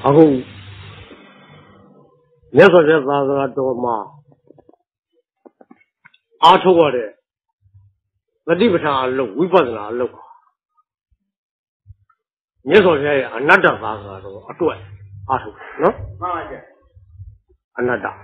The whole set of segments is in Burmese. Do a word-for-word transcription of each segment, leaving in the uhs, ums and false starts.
အခုမြတ်စွာဘုရားသာသနာတော်မှာအားထုတ်ရတဲ့သတိပဋ္ဌာန်အလုပ်ဝိပဿနာအလုပ်မြတ်စွာဘုရားရဲ့အနတ္တသာသနာတော်အတွက်အားထုတ်နော်မှန်ပါဗျအနတ္တ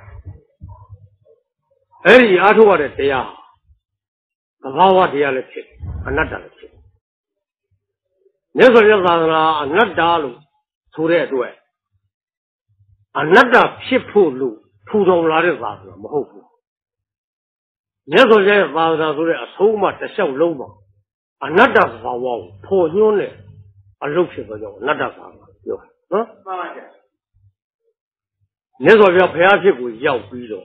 အဲ့ဒီအားထုတ်ရတဲ့တရားသဘာဝတရားလည်းဖြစ်အနတ္တလည်းဖြစ်မြတ်စွာဘုရားသာသနာအနတ္တလို့ဆိုတဲ့အတွက်အနတ္တဖြစ်ဖို့လို့ထူထောင်လာတဲ့သာသနာမဟုတ်ဘူးမြတ်စွာဘုရားရဲ့သာသနာဆိုတဲ့အဆုံးအမတစ်လျှောက်လုံးမှာအနတ္တသဘာဝကိုဖော်ညွှန်းတဲ့အလုပ်ဖြစ်သောကြောင့်အနတ္တသာသနာပြောနော်မှန်ပါဗျမြတ်စွာဘုရားဘုရားဖြစ်ကိုရောက်ပြီးတော့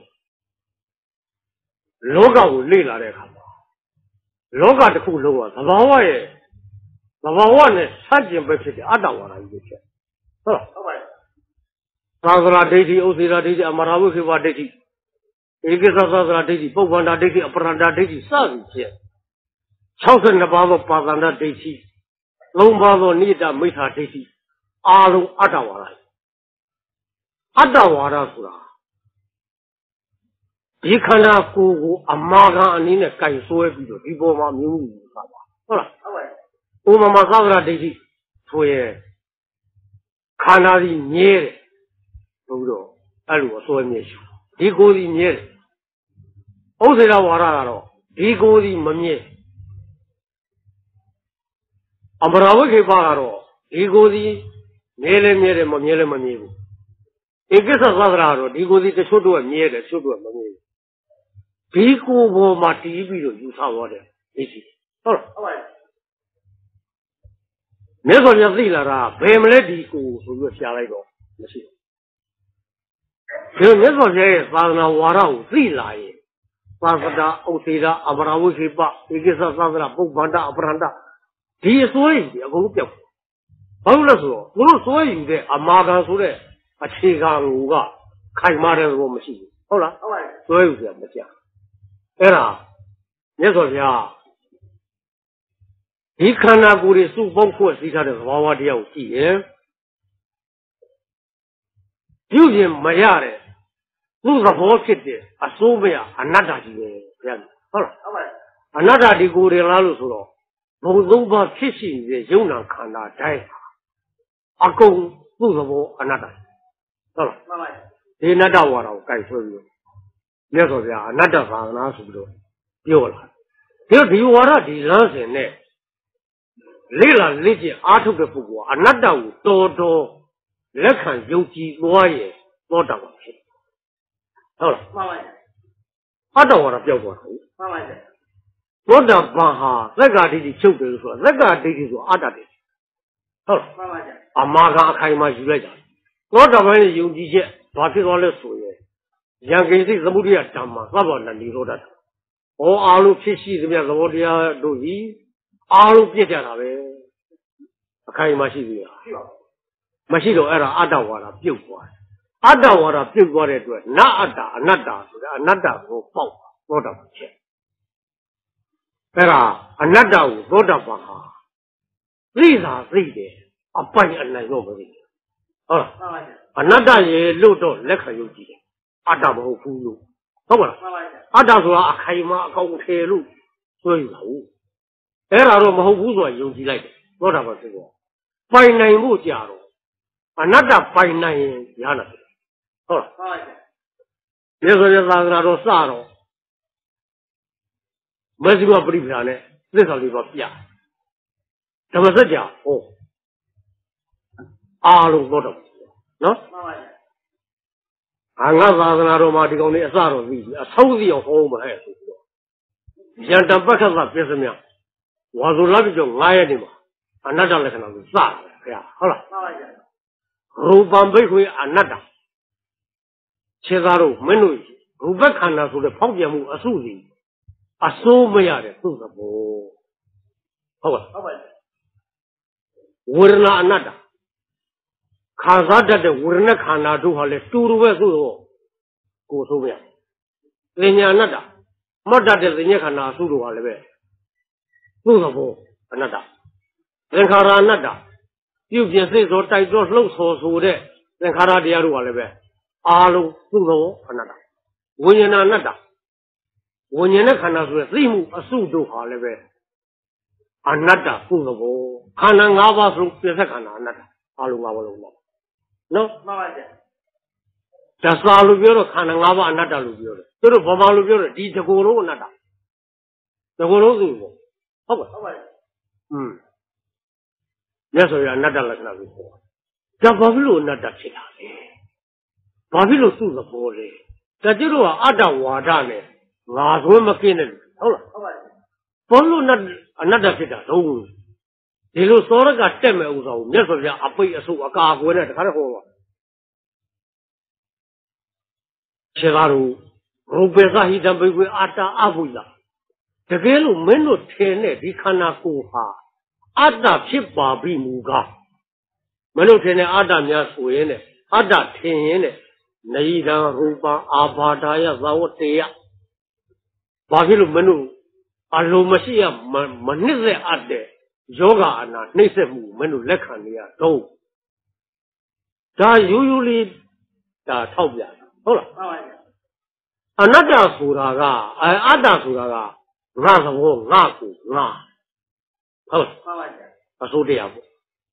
လောကကိုလေ့လာတဲ့အခါမှာလောကတစ်ခုလုံးကသဘာဝရဲ့သဘာဝနဲ့ဆန့်ကျင်ဘက်ဖြစ်တဲ့အတ္တဝါဒကြီးဖြစ်ဟုတ်လားဟုတ်ပါရဲ့သာသနာဒိဋ္ဌိဥစ္စေရာဒိဋ္ဌိအမရာဝိခေဝဒိဋ္ဌိဧကိစ္စသာသနာဒိဋ္ဌိပုပ္ပန္ဒဒိဋ္ဌိအပရန္ဒဒိဋ္ဌိစသည်ဖြင့်၆၂ပါးသောပါဠန္ဒဒိဋ္ဌိသုံးပါးသောနိတမိစ္ဆာဒိဋ္ဌိအားလုံးအတ္တဝါဒအတ္တဝါဒဆိုတာဒီခန္ဓာကိုယ်ကိုအမာခံအနေနဲ့ကြိုင်ဆွဲပြီးတော့ဒီပေါ်မှာမျိုးမျိုးယူတာပါဟုတ်လားဟုတ်ပါဘူးဥပမာသာသနာဒိဋ္ဌိဆိုရင်ခန္ဓာကြီးမြဲတယ်ဘုရားအဲ့လိုအစွဲမြဲရှိဒီကိုယ်ကြီးမြဲတယ်ဥစ္စေရဝါဒကတော့ဒီကိုယ်ကြီးမမြဲအမရာဝိခေပကတော့ဒီကိုယ်ကြီးမြဲလဲမြဲတယ်မမြဲလဲမမြဲဘူးဧကိစ္စသာသနာကတော့ဒီကိုယ်ကြီးတချို့တော့မြဲတယ်တချို့တော့မမြဲဘူးဒီကိုယ်ပေါ်မှာတည်ပြီးတော့ယူဆသွားတယ်သိရှိဟုတ်လားဟုတ်ပါဘူးမြတ်စွာဘုရားသိလာတာဘယ်မလဲဒီကိုယ်ဆိုပြီးရှားလိုက်တော့မရှိဘူးဒီမြတ်စွာဘုရားရဲ့သာသနာဝါဒကိုသိလာရင်သာသနာဥစ္စေရာအမရာဝိခေပဧကိစ္စသာသနာပုပ္ပန္ဒအပရန္ဒဒီအစိုးရကြီးအကုန်ပြောက်ဘာလို့လဲဆိုတော့သူတို့စိုးရယူတဲ့အမာခံဆိုတဲ့အခြေခံကခိုင်မာတဲ့ဘောမရှိဘူးဟုတ်လားဟုတ်ပါဘူးစိုးရယူကြမကြအဲ့ဒါမြတ်စွာဘုရားဒီခန္ဓာကိုယ်တွေစုပေါင်းဖွဲ့စည်းထားတဲ့သဘာဝတရားကိုကြည့်ရင်ပြုပြင်မရတဲ့သူ့သဘောဖြစ်တဲ့အစိုးမရအနတ္တကြီးပဲဗျာဟုတ်လားဟုတ်ပါဘူးအနတ္တဒီကိုယ်တွေလားလို့ဆိုတော့ဘုံသုံးပါးဖြစ်ရှိနေတဲ့ယုံနာခန္ဓာတိုင်းအကုန်သူ့သဘောအနတ္တဟုတ်လားမှန်ပါဘူးဒီအနတ္တဝါဒကိုကြိုက်ဆွဲပြီးမြတ်စွာဘုရားအနတ္တသာသနာဆိုပြီးတော့ပြောလာတယ်ဒီဝါဒဒီလမ်းစဉ်နဲ့လေ့လာလေ့ကျင့်အားထုတ်တဲ့ပုဂ္ဂိုလ်ကအနတ္တကိုတော်တော်လက်ခံယုံကြည်သွားရင်သောတာပန်ဖြစ်ဟုတ်လားမှန်ပါဗျာအတ္တဝါဒပြောက်သွားတယ်မှန်ပါဗျာသောတာပန်ဟာသက္ကာဒိဋ္ဌိချုပ်တယ်ဆိုတာသက္ကာဒိဋ္ဌိဆိုအတ္တဒိဋ္ဌိဟုတ်လားမှန်ပါဗျာအမာကအခိုင်အမာယူလိုက်တာသောတာပန်ရဲ့ယုံကြည်ချက်ဘာဖြစ်သွားလဲဆိုရင်ယံကိစိတ်သမုဒိယဓမ္မသဗ္ဗနနိရောဓတာဟောအားလုံးဖြစ်ရှိသမျှသဘောတရားတို့ဤအားလုံးပြည့်ကြတာပဲအခိုင်အမာရှိသေးလားမရှိတော့အဲ့ဒါအတ္တဝါဒပြုတ်သွားတယ်အတ္တဝါဒပြုတ်သွားတဲ့အတွက်နအတ္တအနတ္တဆိုတာအနတ္တကိုပေါက်သောတာပန်ဖြစ်အဲ့ဒါအနတ္တကိုသောတာပန်ဟာသိတာသိတယ်အပိုင်အနိုင်တော့မသိဘူးဟုတ်လားအနတ္တရဲ့လို့တော့လက်ခံယုံကြည်တယ်အတ္တမဟုတ်ဘူးလို့ဟုတ်ပါလားအတ္တဆိုတာအခိုင်အမာအကောင်ထည်လို့ဆိုရတာဟုတ်အဲ့ဒါတော့မဟုတ်ဘူးဆိုတာယုံကြည်လိုက်တယ်သောတာပန်ဖြစ်တော့ပိုင်နိုင်ဖို့ကြာတော့အနတ္တပိုင်နိုင်ရင်ရနာတယ်ဟုတ်လားဟုတ်ပါပြီမြေဆိုရသာသနာတော်စတော့မဇ္ဈိမပရိပဒါနဲ့သစ္စာလေးပါးပြဓမ္မစကြာဟောအားလုံးသောတာပန်နော်မှန်ပါဗျာငါသာသနာတော်မှာဒီကောင်လေးအစတော့ပြီးပြီအဆုံးစီအောင်ဟောမှာဟဲ့ဆိုပြီးတော့ယန္တပက္ခသပြစ္စမြဝါဇုလပြကျော်၅ရက်နေမှာအနတ္တလက္ခဏာကိုစတာဗျာဟုတ်လားမှန်ပါဗျာရူပံဘိက္ခွေအနတ္တခြေသားတို့မင်းတို့ရူပခန္ဓာဆိုတဲ့ဖောက်ပြန်မှုအစုစီအစိုးမရတဲ့သူ့သဘောဟုတ်ပါဟုတ်ပါဝေဒနာအနတ္တခံစားတတ်တဲ့ဝေဒနာခန္ဓာတို့ဟာလေတူတူပဲသူ့တော့ကိုယ်ဆိုမရပညာအနတ္တမတ်တတ်တဲ့ပညာခန္ဓာအစုတို့ဟာလည်းပဲသူ့သဘောအနတ္တသင်္ခါရအနတ္တပြုပြင်စိတ်သောတိုက်သောလှုပ်ဆော်ဆိုတဲ့င်္ခါရတရားတို့ကလည်းပဲအားလုံးသူ့သောအနတ္တဝိညာဏအနတ္တဝိညာဉ်နဲ့ခန္ဓာဆိုတဲ့သိမှုအစုတို့ဟာလည်းပဲအနတ္တသူ့သောခန္ဓာ၅ပါးဆုံးပြစ္ဆခန္ဓာအနတ္တအားလုံး၅ပါးလုံးနော်နော်မှန်ပါဗျာဒါစာလို့ပြောတော့ခန္ဓာ၅ပါးအနတ္တလို့ပြောတယ်သူတို့ဘာမှလို့ပြောတယ်ဒီတကူလုံးအနတ္တတကူလုံးသိဘူးဟုတ်ပါဟုတ်ပါอืมမြတ်စွာဘုရားအနတ္တလက္ခဏာကိုပြောဒါဘာဖြစ်လို့အနတ္တဖြစ်တာလဲဘာဖြစ်လို့သူ့သဘောလဲဒါကျတော့အတ္တဝါဒနဲ့ငါဆိုမကင်းတဲ့ဟုတ်လားဟုတ်ပါဘူးဘာလို့အနတ္တဖြစ်တာတော့ဒီလိုစောရကတက်မဲ့ဥစ္စာကိုမြတ်စွာဘုရားအပိတ်အဆုပ်အကာအကွယ်နဲ့တခါတည်းဟောပါခြေကားတို့ရူပေသဟိတံဘေကွေအာတာအဘုဒ္ဓတကယ်လို့မင်းတို့ထင်တဲ့ဒီခန္ဓာကိုယ်ဟာအတ္တဖြစ်ပါပြီမူကားမင်းတို့ထင်တဲ့အတ္တများဆိုရင်နဲ့အတ္တထင်ရင်နဲ့နေဒံရူပအာဘာဒာယသဝတ္တေယဘာဖြစ်လို့မင်းတို့အလုံးမရှိရမနစ်သက်အပ်တဲ့ယောဂအနာနှိမ့်ဆက်မှုမင်းတို့လက်ခံနေရတော့ဒါရိုးရိုးလေးဒါထောက်ပြဟုတ်လားမှန်ပါဗျာအနတ္တဆိုတာကအတ္တဆိုတာကငါသဘောငါကိုငါဟုတ်မှန်ပါဗျာအစိုးတရားပေါ့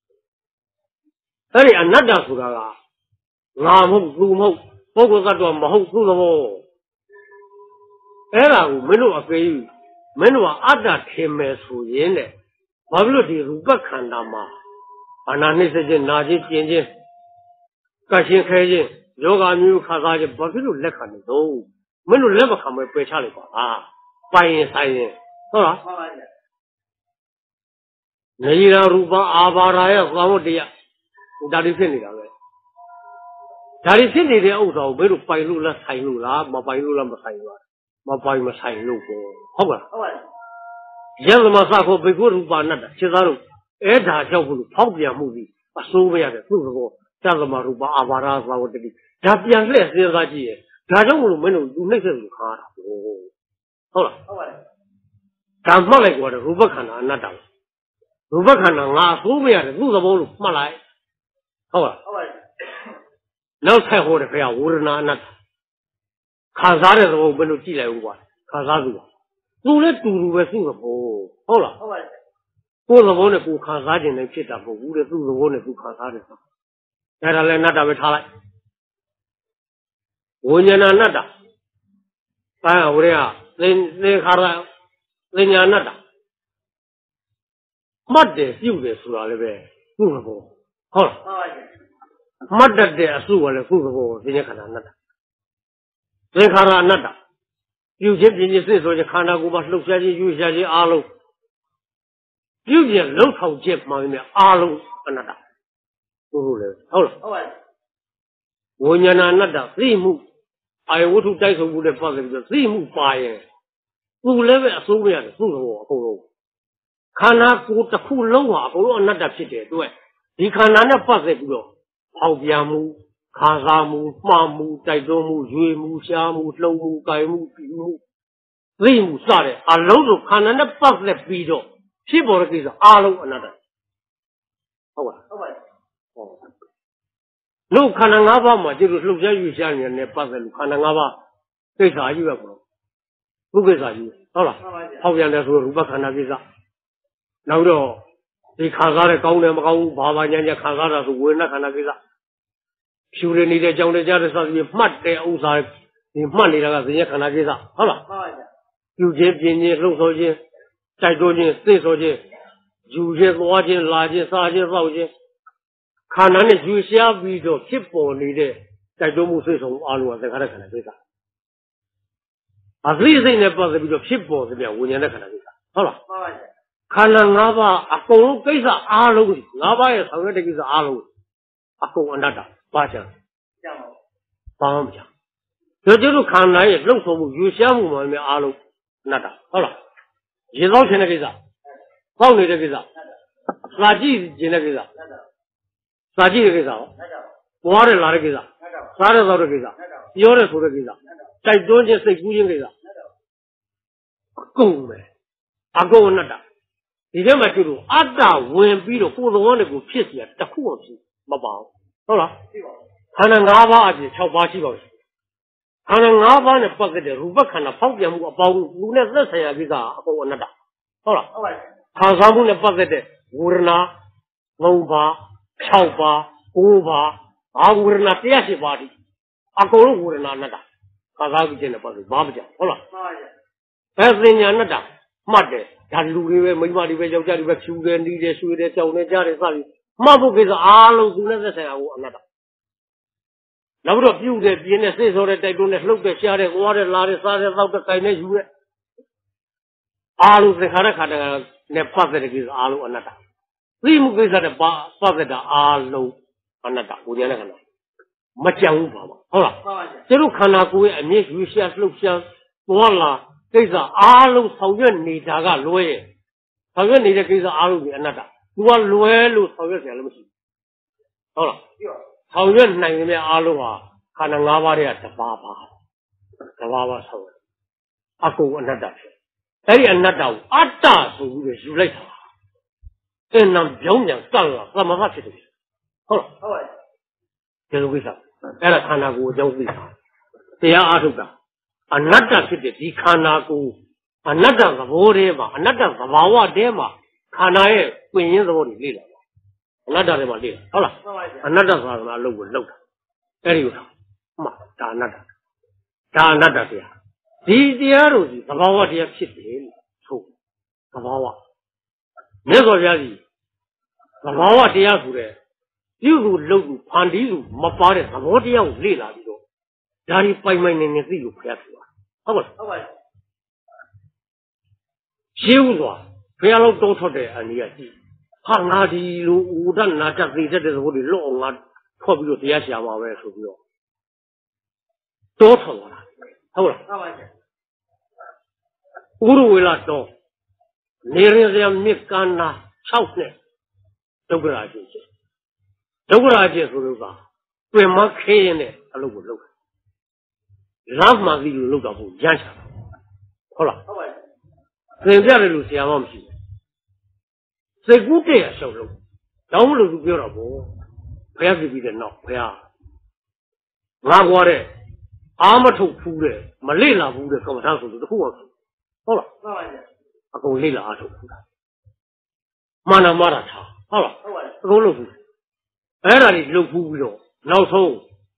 အဲ့ဒီအနတ္တဆိုတာကငါမဟုတ်သူမဟုတ်ပုဂ္ဂိုလ်သတ္တဝါမဟုတ်သူ့သဘောအဲ့ဒါကိုမင်းတို့အပေးမင်းတို့ကအတ္တထင်မယ်ဆိုရင်တဲ့ဘာဖြစ်လို့ဒီရူပခန္ဓာမှာအနာနှိစ္စခြင်းနာခြင်းကျင်ခြင်းကရှင်ခဲခြင်းယောဂမျိုးခါစားခြင်းဘာဖြစ်လို့လက်ခံနေတော့မင်းတို့လက်မခံပဲပယ်ချလိုက်ပါလားပိုင်ရင်ဆိုင်ရင်ဟုတ်လားမှန်ပါဗျာနေရရူပအာဘာရာယသဝတ္တရားဒါတွေဖြစ်နေတာပဲဒါတွေဖြစ်နေတဲ့ဥစ္စာကိုမင်းတို့ပိုင်လို့လားဆိုင်လို့လားမပိုင်လို့လားမဆိုင်ဘူးလားမပိုင်မဆိုင်လို့ပေါ့ဟုတ်ပါလားဟုတ်ပါယသမသခောဘေကုရူပနတ္တခြေသားတို့အဲ့ဒါကြောင့်ဘုလို့ဖောက်ပြန်မှုပြီးအစိုးမရတဲ့သူ့ဘောသသမရူပအာဘာရာသဝတ္တိဒါပြန်လှည့်စဉ်းစားကြည့်ရဲ့ဒါကြောင့်ဘုလို့မင်းတို့လူနှိမ့်ဆက်လို့ခါတာပေါ့ဟုတ်လားဟုတ်ပါတယ်ဒါမှတ်လိုက်ကြတော့ရူပခန္ဓာအနတ္တရူပခန္ဓာငါအစိုးမရတယ်သူ့သဘောလို့မှတ်လိုက်ဟုတ်လားဟုတ်ပါတယ်နောက်ဆက်ဟောတယ်ခင်ဗျာဝေဒနာအနတ္တခံစားတဲ့သဘောကိုမင်းတို့ကြည့်လိုက်ဦးကွာခံစားသူပါသူလည်းတူတူပဲသူ့သဘောဟုတ်လားဟုတ်ပါတယ်ကိုယ်သဘောနဲ့ကိုယ်ခံစားခြင်းနဲ့ဖြစ်တာမဟုတ်ဘူးတဲ့သူ့သဘောနဲ့သူခံစားတယ်ဆိုအဲ့ဒါလည်းအနတ္တပဲထားလိုက်ဝိညာဏအနတ္တအဲဝိရိယသင်သင်္ခါရသင်ညာအနတ္တမှတ်တယ်ပြုတယ်ဆိုတာလည်းပဲသူ့သဘောဟုတ်လားဟုတ်ပါတယ်မှတ်တတ်တဲ့အစုကလည်းသူ့သဘောသင်္ခါရအနတ္တသင်္ခါရအနတ္တပြုခြင်းပြင်းခြင်းစိတ်ဆိုခြင်းခန္ဓာကိုယ်မှာလှုပ်ရှားခြင်းယူရှားခြင်းအားလုံးပြုခြင်းလှုပ်ဆောင်ခြင်းမှန်တယ်အားလုံးအနတ္တဟုတ်လို့လေဟုတ်လားဟုတ်ပါဘူးဝိညာဏအနတ္တသိမှုအာယဝတ္ထုတိုက်ဆုံမှုနဲ့ပတ်သက်ပြီးတော့သိမှုပါရင်သူလည်းပဲအစိုးမရတယ်သူ့ဘောအကုန်လုံးခန္ဓာကိုယ်တစ်ခုလုံးဟာအကုန်လုံးအနတ္တဖြစ်တဲ့အတွက်ဒီခန္ဓာနဲ့ပတ်သက်ပြီးတော့ပေါက်ပြန်မှုခံစားမှုမှားမှုတိုက်တွန်းမှုရွေမှုရှားမှုလှုပ်မှုကြိုင်မှုပြီးမှုသိမှုစတဲ့အလုံးစုံခန္ဓာနဲ့ပတ်သက်ပြီးတော့ဖြစ်ပေါ်တဲ့ကိစ္စအလုံးအနတ္တဟုတ်ပါဟုတ်ပါဟုတ်လို့ခန္ဓာ၅ပါးမှာကျတော့လှုပ်ရှားရွေ့ရှားနေတဲ့ပတ်သက်လို့ခန္ဓာ၅ပါးကိစ္စကြီးပဲပေါ့ဘုကိစ္စကြီးဟုတ်လားဟောက်ပြန်တယ်ဆိုရူပခန္ဓာကိစ္စနောက်တော့ဒီခံစားတဲ့ကောင်းတယ်မကောင်းဘူးဘာဘာညာညာခံစားတာဆိုဝေဒနာခန္ဓာကိစ္စဖြူရနေတဲ့အကြောင်းတရားတွေစသဖြင့်မှတ်တဲ့ဥစ္စာဒီမှတ်နေတာကဇင်ရခန္ဓာကိစ္စဟုတ်လားမှန်ပါဗျာပြုခြင်းပြင်းခြင်းလှုပ်ဆော်ခြင်းတိုက်တွန်းခြင်းသိဆော်ခြင်းယူခြင်းသွားခြင်းလာခြင်းစားခြင်းသောက်ခြင်းခန္ဓာနဲ့ယူရှားပြီးတော့ဖြစ်ပေါ်နေတဲ့တိုက်တွန်းမှုသိဆော်မှုအလုံးကသင်္ခါရခန္ဓာကိစ္စအသိစိတ်နဲ့ပတ်သက်ပြီးတော့ဖြစ်ပေါ်တဲ့ဝိညာဉ်နဲ့ခန္ဓာကိစ္စဟုတ်လားမှန်ပါဗျာခန္ဓာ၅ပါးအကုန်လုံးကိစ္စအားလုံး၅ပါးရဲ့ဆောင်ရွက်တဲ့ကိစ္စအားလုံးအကုန်အနတ္တပါချင်ကြောက်ပါဘာမှမကြောက်တို့ကျတို့ခန္ဓာရဲ့လှုပ်ဆောင်မှုယူရှားမှုမှလည်းအားလုံးအနတ္တဟုတ်လားရေသောခြင်းတဲ့ကိစ္စပေါက်နေတဲ့ကိစ္စစာကြည့်ခြင်းတဲ့ကိစ္စစာကြည့်တဲ့ကိစ္စဟောပွားတဲ့လာတဲ့ကိစ္စစားတဲ့သောက်တဲ့ကိစ္စပြောတဲ့ဆိုတဲ့ကိစ္စတိုက်တွန်းခြင်းစိတ်ကူးခြင်းကိစ္စအကုန်ပဲအကုန်အနတ္တဒီထဲမှာကျတို့အတ္တဝင်ပြီးတော့ကိုယ်သဘောနဲ့ကိုဖြစ်เสียတခုမှဖြစ်မပါဘူးဟုတ်လားခန္ဓာ၅ပါးအပြင်၆ပါးရှိပါဘူးခန္ဓာ၅ပါးနဲ့ပတ်သက်တဲ့ရူပခန္ဓာဖောက်ပြန်မှုအပေါင်းလူနဲ့သက်ဆိုင်ရာကိစ္စအကုန်အနတ္တဟုတ်လားဟုတ်ပါပြီခံစားမှုနဲ့ပတ်သက်တဲ့ဝေဒနာ၃ပါး၆ပါး၉ပါးအာဝေဒနာ၁၀၈ပါးဒီအကုန်လုံးဝေဒနာအနတ္တခံစားမှုခြင်းနဲ့ပတ်သက်ဘာမှမကြောက်ဟုတ်လားမှန်ပါဗျဘယ်စင်ညာအနတ္တမှတ်တယ်ဒါလူတွေပဲမိန်းမတွေပဲယောက်ျားတွေပဲဖြူတယ်နီးတယ်ရွှေတယ်ကြောင်တယ်ကြားတယ်စသည်မှတ်ဖို့ကိစ္စအားလုံးသူနဲ့သက်ဆိုင်ရာကိုအနတ္တနောက်တော့ပြုတ်တယ်ပြင်းတယ်စိတ်ဆိုးတယ်တိုက်တွန်းတယ်လှုပ်တယ်ရှားတယ်ဝါတယ်လာတယ်စားတယ်တောက်တယ်ကြိုင်တယ်ယူတယ်အားလုံးသင်္ခါရခန္ဓာနဲ့ပတ်သက်တဲ့ကိစ္စအားလုံးအနတ္တသိမှုကိစ္စနဲ့ပတ်သက်တာအားလုံးအနတ္တကိုယ်ရတဲ့ခန္ဓာမကြံဘူးပါပါဟုတ်လားဟုတ်ပါဗျာကျတို့ခန္ဓာကိုယ်ရဲ့အမြင့်ယူရှားလှုပ်ရှားသွားလာကိစ္စအားလုံးဆောင်ရွက်နေတာကလွဲရဲ့ဆောင်ရွက်နေတဲ့ကိစ္စအားလုံးဒီအနတ္တသူကလွဲလို့ဆောင်ရွက်ကြလည်းမရှိဘူးဟုတ်လားဆောင်ရွက်နိုင်တဲ့အားလုံးဟာခန္ဓာ၅ပါးတွေကတပါးပါတပါးပါဆောင်ရွက်အကုန်အနတ္တဖြစ်အဲ့ဒီအနတ္တကိုအတ္တဆိုပြီးယူလိုက်တာအင်းနံပြောင်းပြန်ကပ်လာသမထဖြစ်တယ်ဟုတ်လားဟုတ်ပါပြီဒီလိုကိစ္စအဲ့ဒါခန္ဓာကိုယ်အကြောင်းသိတာတရားအားထုတ်တာအနတ္တဖြစ်တဲ့ဒီခန္ဓာကိုယ်အနတ္တသဘောတည်းမှာအနတ္တသဘာဝတည်းမှာခန္ဓာရဲ့ပင်ရင်းသဘောတွေလေ့လာအနတ္တတွေမှာလေ့လာဟုတ်လားအနတ္တသာသနာအလုပ်ကိုလုပ်တာအဲ့ဒီလိုမှဒါအနတ္တဒါအနတ္တတရားဒီတရားတို့ဒီသဘာဝတရားဖြစ်တယ်လို့ဆိုသဘာဝမြတ်စွာဘုရားကြီးသဘာဝတရားဆိုတဲ့ပြုစုလုပ်သူဖန်တီးသူမပါတဲ့သဘောတရားကိုလေ့လာပြီးတော့ဒါဒီပိုင်ပိုင်နေနေသိလို့ဘုရားဆိုတာဟုတ်ပါ့ဟုတ်ပါ့ရှင်းဥစွာဘုရားလုံးတောင်းထွက်တဲ့အနည်းကကြည့်ဟာငါဒီလိုဥဒ္ဒနာတသိတဲ့သဘောတွေလွတ်အောင်ငါထွက်ပြီးတော့တရားရှာမှာပဲဆိုပြီးတော့တောထွက်လာဟုတ်လားဟုတ်ပါ့ဥရဝေလာတောနေရရမြစ်ကန္နာ၆နှစ်ဒုက္ခရာချင်းဒုက္ခရာချင်းဆိုလို့ကပြင်မခဲရင်တဲ့အလုပ်ကိုလုပ်တယ်လမ်းမှပြီးလို့လုပ်တော့ဘူးရမ်းချတာဟုတ်လားဟုတ်ပါဘူးသင်ပြတယ်လို့ဆရာမမရှိဘူးစိတ်ကူးတဲ့အရှုံးလို့တောင်းမလို့သူပြောတော့ဘောဘုရားပြပြီးတဲ့နောက်ဘုရားငါကွာတဲ့အာမထုတ်ဖူးတဲ့မလေ့လာဘူးတဲ့ကမ္မထာဆိုလို့တခုအောင်ဟုတ်လားဟုတ်ပါဘူးအကုန်လေ့လာအားထုတ်ဖူးတာမာနမာတာထားဟုတ်လားဟုတ်ပါဘူးအကုန်လုပ်ဖူးအဲ့ဒါတွေလုပ်ဖူးပြီးတော့နောက်ဆုံး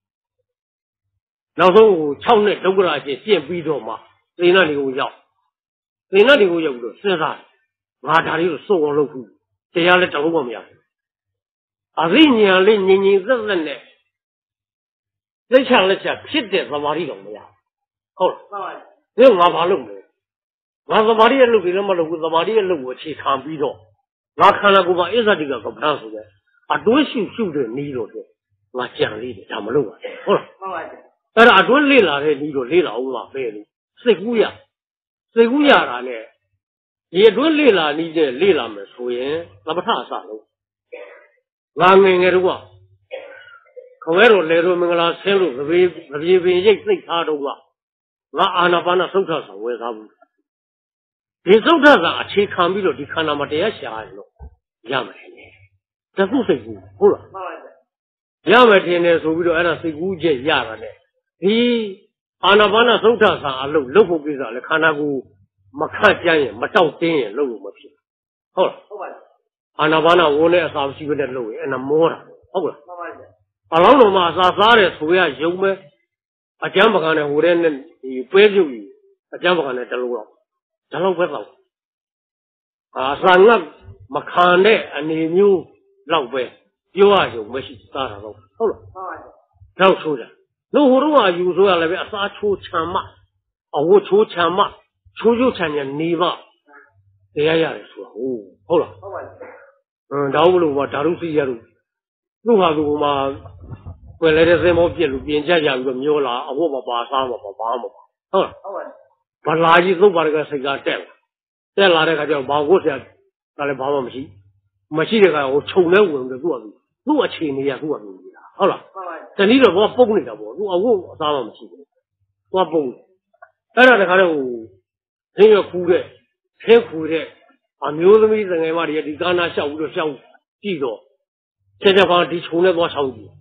နောက်ဆုံးကို၆နှစ်ဒုက္ခရာချင်းပြင့်ပြီးတော့မှသေနတ်တွေကိုရောက်သေနတ်တွေကိုရောက်ပြီးတော့စဉ်းစားငါဒါလေးကိုစုံအောင်လုပ်ဖူးတရားလည်းတောင်းမှမရဘူးအသိဉာဏ်လေးငြိမ်ငြိမ်သက်သက်နဲ့လက်ချလက်ချဖြစ်တဲ့သမာဓိတော့မရဟုတ်လားဟုတ်ပါဘူးဒီငါဘာလုပ်မလဲငါသမာဓိရဲ့လုပ်ပြီးလည်းမလုပ်ဘူးသမာဓိရဲ့လုပ်ကိုအခြေခံပြီးတော့ငါခန္ဓာကိုယ်မှာအစ္ဆတိကကပ္ပဏဆိုတဲ့အတွင်းရှုရှုတဲ့နည်းတော့တဲ့ငါကြံလေးတယ်ဒါမလုပ်ပါဘူးဟုတ်လားဟုတ်ပါဘူးအဲ့ဒါအတွင်းလေ့လာတဲ့နည်းတော့လေ့လာအောင်ပါပဲလို့စိတ်ကူးရစိတ်ကူးရတာနဲ့ဒီအတွင်းလေ့လာနည်းတဲ့လေ့လာမယ်ဆိုရင်သမထအစလုံးငါငယ်ငယ်တော့ခဝဲတော်လေတော်မင်္ဂလာဆင်းလို့သဘေသဘေပင်ရိတ်သိထားတော့ကငါအာနာပါနသုတ်ထဆောင်ဝယ်သားဘူးဒီသုတ်ထဆောင်အခြေခံပြီးတော့ဒီခန္ဓာမှာတရားရှာရလို့ရမယ်လေတခုစိတ်ကူးဟုတ်လားမှန်ပါဗျရမယ်ထင်တယ်ဆိုပြီးတော့အဲ့ဒါစိတ်ကူးချက်ရတာနဲ့ဒီအာနာပါနသုတ်ထဆောင်အလုပ်လုပ်ဖို့ကိစ္စလေခန္ဓာကိုမခတ်ကြရင်မတောက်တင်းရင်လုပ်လို့မဖြစ်ဟုတ်လားဟုတ်ပါဗျအာနာပါနဝန်းနဲ့အစာရှိပဲနဲ့လုပ်ရင်အဲ့ဒါမောတာဟုတ်လားမှန်ပါဗျအလောင်းတော်မှာအစာစားတယ်ဆိုရရုံပဲအကျမ်းပကံနဲ့ဟိုတဲ့နဲ့ဒီပဲပြုတ်ကြီးအကျမ်းပကံနဲ့တလုံးတော့ဒါတော့ပဲတော့အာစာငတ်မခံတဲ့အနေမျိုးလောက်ပဲပြောရရုံမရှိစားတာတော့ဟုတ်လားမှန်ပါဗျတော့ဆိုကြလို့ဟိုတော့အယူဆိုရလည်းပဲအစာချိုးချမ်းမအဝတ်ချိုးချမ်းမချိုးချိုးချမ်းချမ်းနေမတရားရတယ်ဆိုတာဟုတ်ဟုတ်လားဟုတ်ပါဘူးအင်းဒါဘူးလို့ကဓာတုစီရလို့သူ့ဟာသူ့မှာွယ်လဲတဲ့စင်မောပြက်လို့ပြင်ကြရပြီးတော့မျိုးလာအဝတ်မပါစားမပါဘာမှမပါဟုတ်လားဟုတ်ပါဘူးဗလာကြီးသုတ်ပါရကစိတ်ကတက်လာတက်လာတဲ့ခါကျတော့ဘာဝတ်ဆရာကလည်းဘာမှမရှိမရှိတဲ့ခါဟိုခြုံလဲဝင်ပြီးသူ့ဟာသူသူ့အခြေအနေကသူ့ဟာသူနေတာဟုတ်လားဟုတ်ပါဘူးတနည်းတော့ဘာပုတ်နေတာပေါ့သူအဝတ်အစားမှမရှိဘူးသူကပုတ်အဲ့ဒါတခါတော့ဟိုရင်းရခူးတဲ့ဖဲခူးတဲ့အမျိုးသမီးသငယ်မတွေဒီကာနာလျှောက်ပြီးတော့လျှောက်ကြည့်တော့ချက်ချက်ပါဒီခြုံနဲ့သွားဆောင်ကြည့်သူက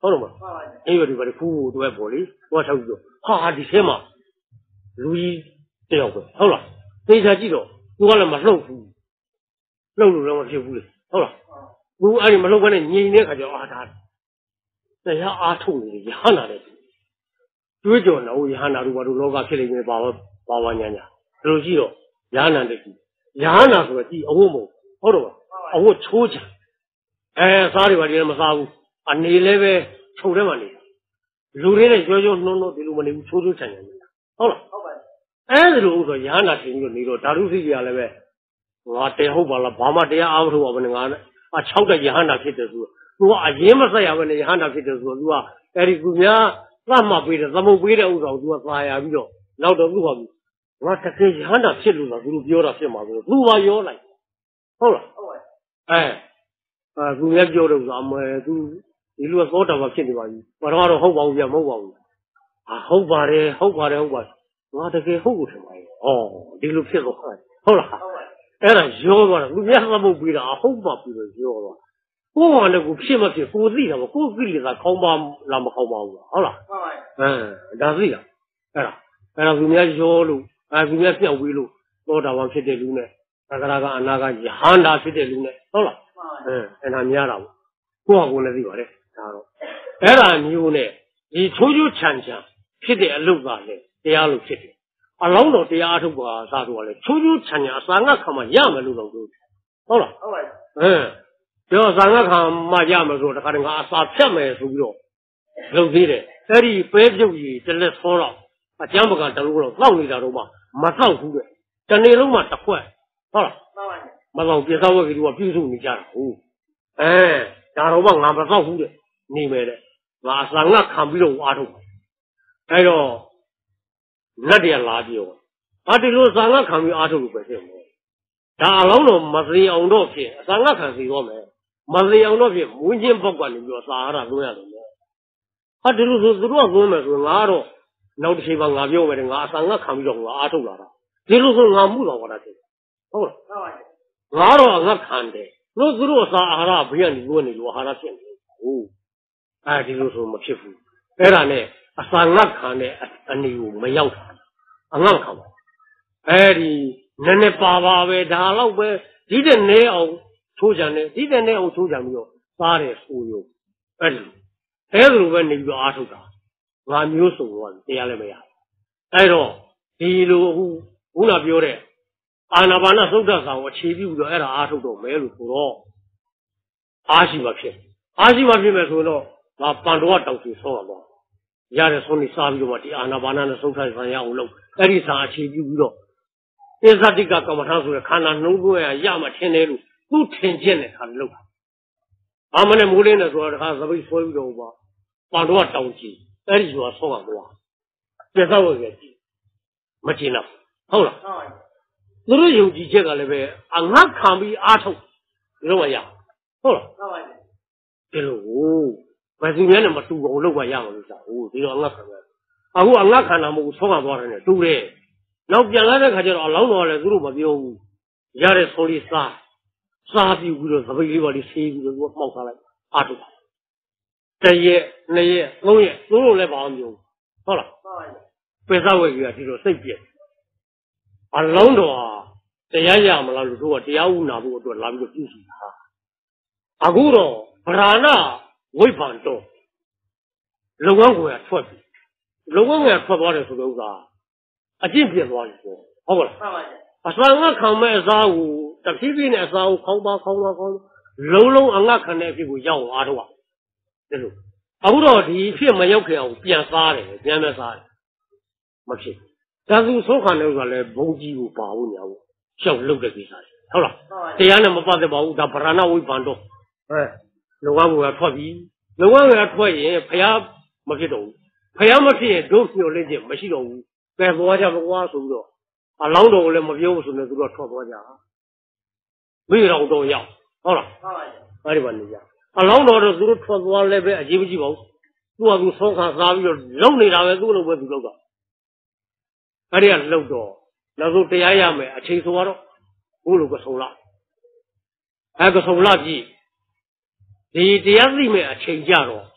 ဟုတ်တယ်မအင်းရဒီဘာခူးတွဲပေါ်လေသွားဆောက်ပြီးတော့ဟာဒီထဲမှာလူကြီးတယောက်ပဲဟုတ်လားသေချာကြည့်တော့သူကလည်းမလှုပ်ဘူးလှုပ်လို့လည်းမဖြစ်ဘူးလေဟုတ်လားသူအဲ့ဒီမလှုပ်ဘဲနဲ့ငြိမ်နေတဲ့ခါကျတော့အာဒါတရားအားထုတ်နေရဟန္တာတဲ့တွေးကြော်တော့ရဟန္တာတို့ဘာလို့လောကဖြစ်နေနေပါပါဝညာညာဒီလိုရှိတော့ရဟန္တာတဲ့ရဟန္တာဆိုတော့ဒီအဝတ်မဟုတ်ဟုတ်တော့အဝတ်ချိုးချင်အဲစားတွေပါဒီလည်းမစားဘူးအနေလည်းပဲခြုံထဲမှာနေလူတွေနဲ့ကြောကြောနှုံးနှုံးဒီလိုမနေဘူးချိုးချိုးချင်ချင်နေတာဟုတ်လားဟုတ်ပါဘူးအဲဒီလိုဆိုရဟန္တာထင်ပြီးတော့နေတော့ဓာတုစိတ်ကြီးကလည်းပဲငါတဲဟုတ်ပါလားဘာမှတရားအားမထုတ်ပါဘူးငါအချောက်တဲ့ရဟန္တာဖြစ်တယ်ဆိုတော့သူကအရင်မဆက်ရဘဲနဲ့ရဟန္တာဖြစ်တယ်ဆိုတော့သူကအဲဒီသူများသတ်မှတ်ပေးတယ်သမုတ်ပေးတဲ့ဥစ္စာကိုသူကသာယာပြီးတော့နောက်တော့သူကငါတကယ်ရဟန္တာဖြစ်လို့လားသူတို့ပြောတာဖြစ်မှာဆိုတော့သူကရောလိုက်ဟုတ်လားဟုတ်ပါအဲအဲသူလည်းပြောတယ်ဆိုအမေသူဒီလူကသောတာပန်ဖြစ်နေပါပြီဘာတော့ဟုတ်ပါဘူးပြမဟုတ်ပါဘူးဟာဟုတ်ပါတယ်ဟုတ်ပါတယ်ဟုတ်ပါတယ်ငါတကယ်ဟုတ်ကိုထင်ပါရဲ့ဩဒီလိုဖြစ်တော့ဟုတ်လားအဲ့ဒါရောသွားတာသူများသမုတ်ပေးတာဟုတ်ပါပြီလို့ရောသွားကိုယ်ကလည်းကိုဖြစ်မဖြစ်ကိုသိတာပေါ့ကိုကိလေသာခေါင်းပါလားမခေါင်းပါဘူးဟုတ်လားဟုတ်ပါဘူးအဲဒါသိတာအဲ့ဒါအဲ့ဒါသူများရောလို့အဲသူများပြောက်ပြီးလို့သောတာပန်ဖြစ်တဲ့လူနဲ့သက္ကရာကအနာကယဟန္တာဖြစ်တဲ့လူနဲ့ဟုတ်လားအဲအဲ့ဒါများတာပေါ့ကိုယ့်ဟာကိုယ်လည်းသိပါတယ်ဒါတော့အဲ့ဒါမျိုးနဲ့ဒီချိုးချိုးချန်ချန်ဖြစ်တဲ့အလုပ်ကလည်းတရားလို့ဖြစ်တယ်အလောင်းတော်တရားအထုတ်ပါစားတော့လည်းချိုးချိုးချန်ချန်အစာငတ်ခံမှရမယ်လို့တော့ပြောဟုတ်လားဟုတ်ပါဘူးအဲပြောအစာငတ်ခံမှရမယ်ဆိုတော့တခါတည်းကအစာဖြတ်မယ်ဆိုပြီးတော့လုပ်သေးတယ်အဲ့ဒီပဲပြုတ်ကြီးတစ်လက်ဆောတော့အကျမ်းပကံတလို့တော့တောက်နေတာတော့မှမတောက်ဘူးတဲ့တနေ့လုံးမှတစ်ခွက်ဟုတ်လားမှန်ပါဘူးမတော့ပြေသောဝက်ကလေးကပြုစုနေကြတာဟုတ်အဲဒါတော့မှငါမတောက်ဘူးတဲ့နေမယ်တဲ့ငါအစာငတ်ခံပြီးတော့အားထုတ်အဲ့တော့လက်တရလာပြောဟာဒီလိုစာငတ်ခံပြီးအားထုတ်လို့ပဲဖြစ်မယ်ဒါအလုံးတော်မသိအောင်တော့ဖြစ်အစာငတ်ခံစီတော့မယ်မသိအောင်တော့ဖြစ်မွင်းချင်းပေါက်ကနေပြီးတော့စာရတာသွင်းရတယ်ဟာဒီလိုဆိုသူတို့ကသွင်းမယ်ဆိုငါတော့နောက်တစ်ချိန်မှငါပြောမယ်ငါအစာငတ်ခံပြီးတော့ငါအားထုတ်လာတာဒီလိုဆိုငါမှုတော်ပါတာဖြစ်ဟုတ်လားငါတော့ငတ်ခံတယ်လို့သူတို့စာအာဟာရဘေးကနေသွင်းနေလို့အာဟာရဖြစ်နေဟုတ်အဲဒီလိုဆိုမဖြစ်ဘူးအဲ့ဒါနဲ့အစာငတ်ခံတဲ့အနေကိုမရောက်တာအငတ်ခံပါအဲဒီနည်းနည်းပါပါပဲဒါတော့ပဲဒီတဲ့နဲအောင်ချိုးချံတယ်ဒီတဲ့နဲအောင်ချိုးချံပြီးတော့စားတယ်ဆိုရုံအဲ့လိုအဲ့လိုပဲနေပြီးတော့အားထုတ်တာငါမျိုးစုံတော့တရားလည်းမရအဲ့တော့ဒီလိုအခုခုနပြောတဲ့အာနာပါနသုဒ္ဓဆောင်ကိုအခြေပြုပြီးတော့အဲ့ဒါအားထုတ်တော့မဲလို့ဆိုတော့အားရှိမှဖြစ်အားရှိမှဖြစ်မယ်ဆိုတော့ငါပန်တော်တောက်စီဆောတာပေါ့ရတဲ့ဆုံးနေစားပြီးတော့ဒီအာနာပါနနဲ့သုဒ္ဓဆောင်ရအောင်လုပ်အဲ့ဒီစာအခြေပြုပြီးတော့အစ္ဆတိကကမ္မထာဆိုတဲ့ခန္ဓာနှုံးသွင်းရရမှထင်တယ်လို့သူ့ထင်ချက်နဲ့ခါလုပ်တာဘာမနဲ့မိုးလင်းတယ်ဆိုတော့တခါသပိတ်ဆွဲပြီးတော့ပါပန်တော်တောင်ကြည့်အဲ့ဒီဆိုတာဆောတာပေါ့ပြတ်သောရဲ့ကြည့်မကျင်တော့ဟုတ်လားဟုတ်ပါဘူးသူတို့ယုံကြည်ချက်ကလည်းပဲအငတ်ခံပြီးအားထုတ်ဒီလိုမှရဟုတ်လားဟုတ်ပါဘူးဒီလိုဘယ်သူများနဲ့မတူအောင်လုပ်ပါရမှာလို့ဆိုတာဟိုဒီတော့အငတ်ခံတယ်အခုအငတ်ခံတာမဟုတ်ဘူးဆောကသွားတယ်နဲ့တူတယ်နောက်ပြန်လာတဲ့ခါကျတော့အလောင်းတော်လည်းသူတို့မပြောဘူးရတဲ့ဆိုလေးစားစားပြီးပြီးတော့သပိတ်လေးပါလေးဆေးပြီးတော့မှောက်ထားလိုက်အားထုတ်တရက်နှစ်ရက်သုံးရက်သူတို့လည်းဘာမှမပြောဘူးဟုတ်လားဟုတ်ပါဘူးပေစားဝဲကြီးကဒီလိုစိတ်ပြည့်အလောင်းတော်တရားရမလားလို့တို့ကတရားဥနာဖို့အတွက်လာပြီးတော့ပြုစုတာအခုတော့ဗราဏဝိပ္ပံတော့လုံဝန်းကိုရထွက်ပြီလုံဝန်းကိုရထွက်သွားတယ်ဆိုတဲ့ဥစ္စာအကျင့်ပြည့်သွားပြီပေါ့ဟုတ်ပါလားဟုတ်ပါဘူးအစာငတ်ခံမဲ့အစားကိုတဖြည်းဖြည်းနဲ့အစာကိုခေါင်းပါခေါင်းပါခေါင်းလုံးလုံးအငတ်ခံတဲ့အဖြစ်ကိုရောက်အောင်အားထုတ်တယ်လို့အခုတော့ဒီဖြစ်မရောက်ခင်အောင်ပြန်စားတယ်ပြန်မဲ့စားတယ်မဖြစ်ဒါသူဆုံးခံတဲ့ဥစ္စာလဲဘုံကြီးကိုပါဖို့ညာဖို့ရှောက်လုတ်တဲ့ကိစ္စဟုတ်လားတရားနဲ့မပတ်သက်ပါဘူးဒါဗราဏဝိပ္ပံတော့ဟဲ့လုံဝန်းကိုရထွက်ပြီလုံဝန်းကိုရထွက်ရင်ဖျားမဖြစ်တော့ဘူးဖျားမဖြစ်ရင်ဒုညှို့လေးချင်းမရှိတော့ဘူးကဲသွားကြမကွာဆိုပြီးတော့အလောင်းတော်ကိုလည်းမပြောဘူးဆိုနေသူတို့ထွက်သွားကြမိတော်တော့ရောက်ဟုတ်လားဟုတ်ပါဘူးအဲ့ဒီပါနေကြအလောင်းတော်တော့သူတို့ထွက်သွားလည်းပဲအရေးမကြီးပါဘူးသူကသူဆုံးခံစားပြီးတော့လုံနေတာပဲသူ့လိုပဲသူလောက်တော့အဲ့ဒီကလှုပ်တော့နောက်ဆုံးတရားရမယ်အချိန်ဆိုတော့ဘိုးလိုကဆုံလာအဲကဆုံလာကြည့်ဒီတရားသိမဲ့အချိန်ကြတော့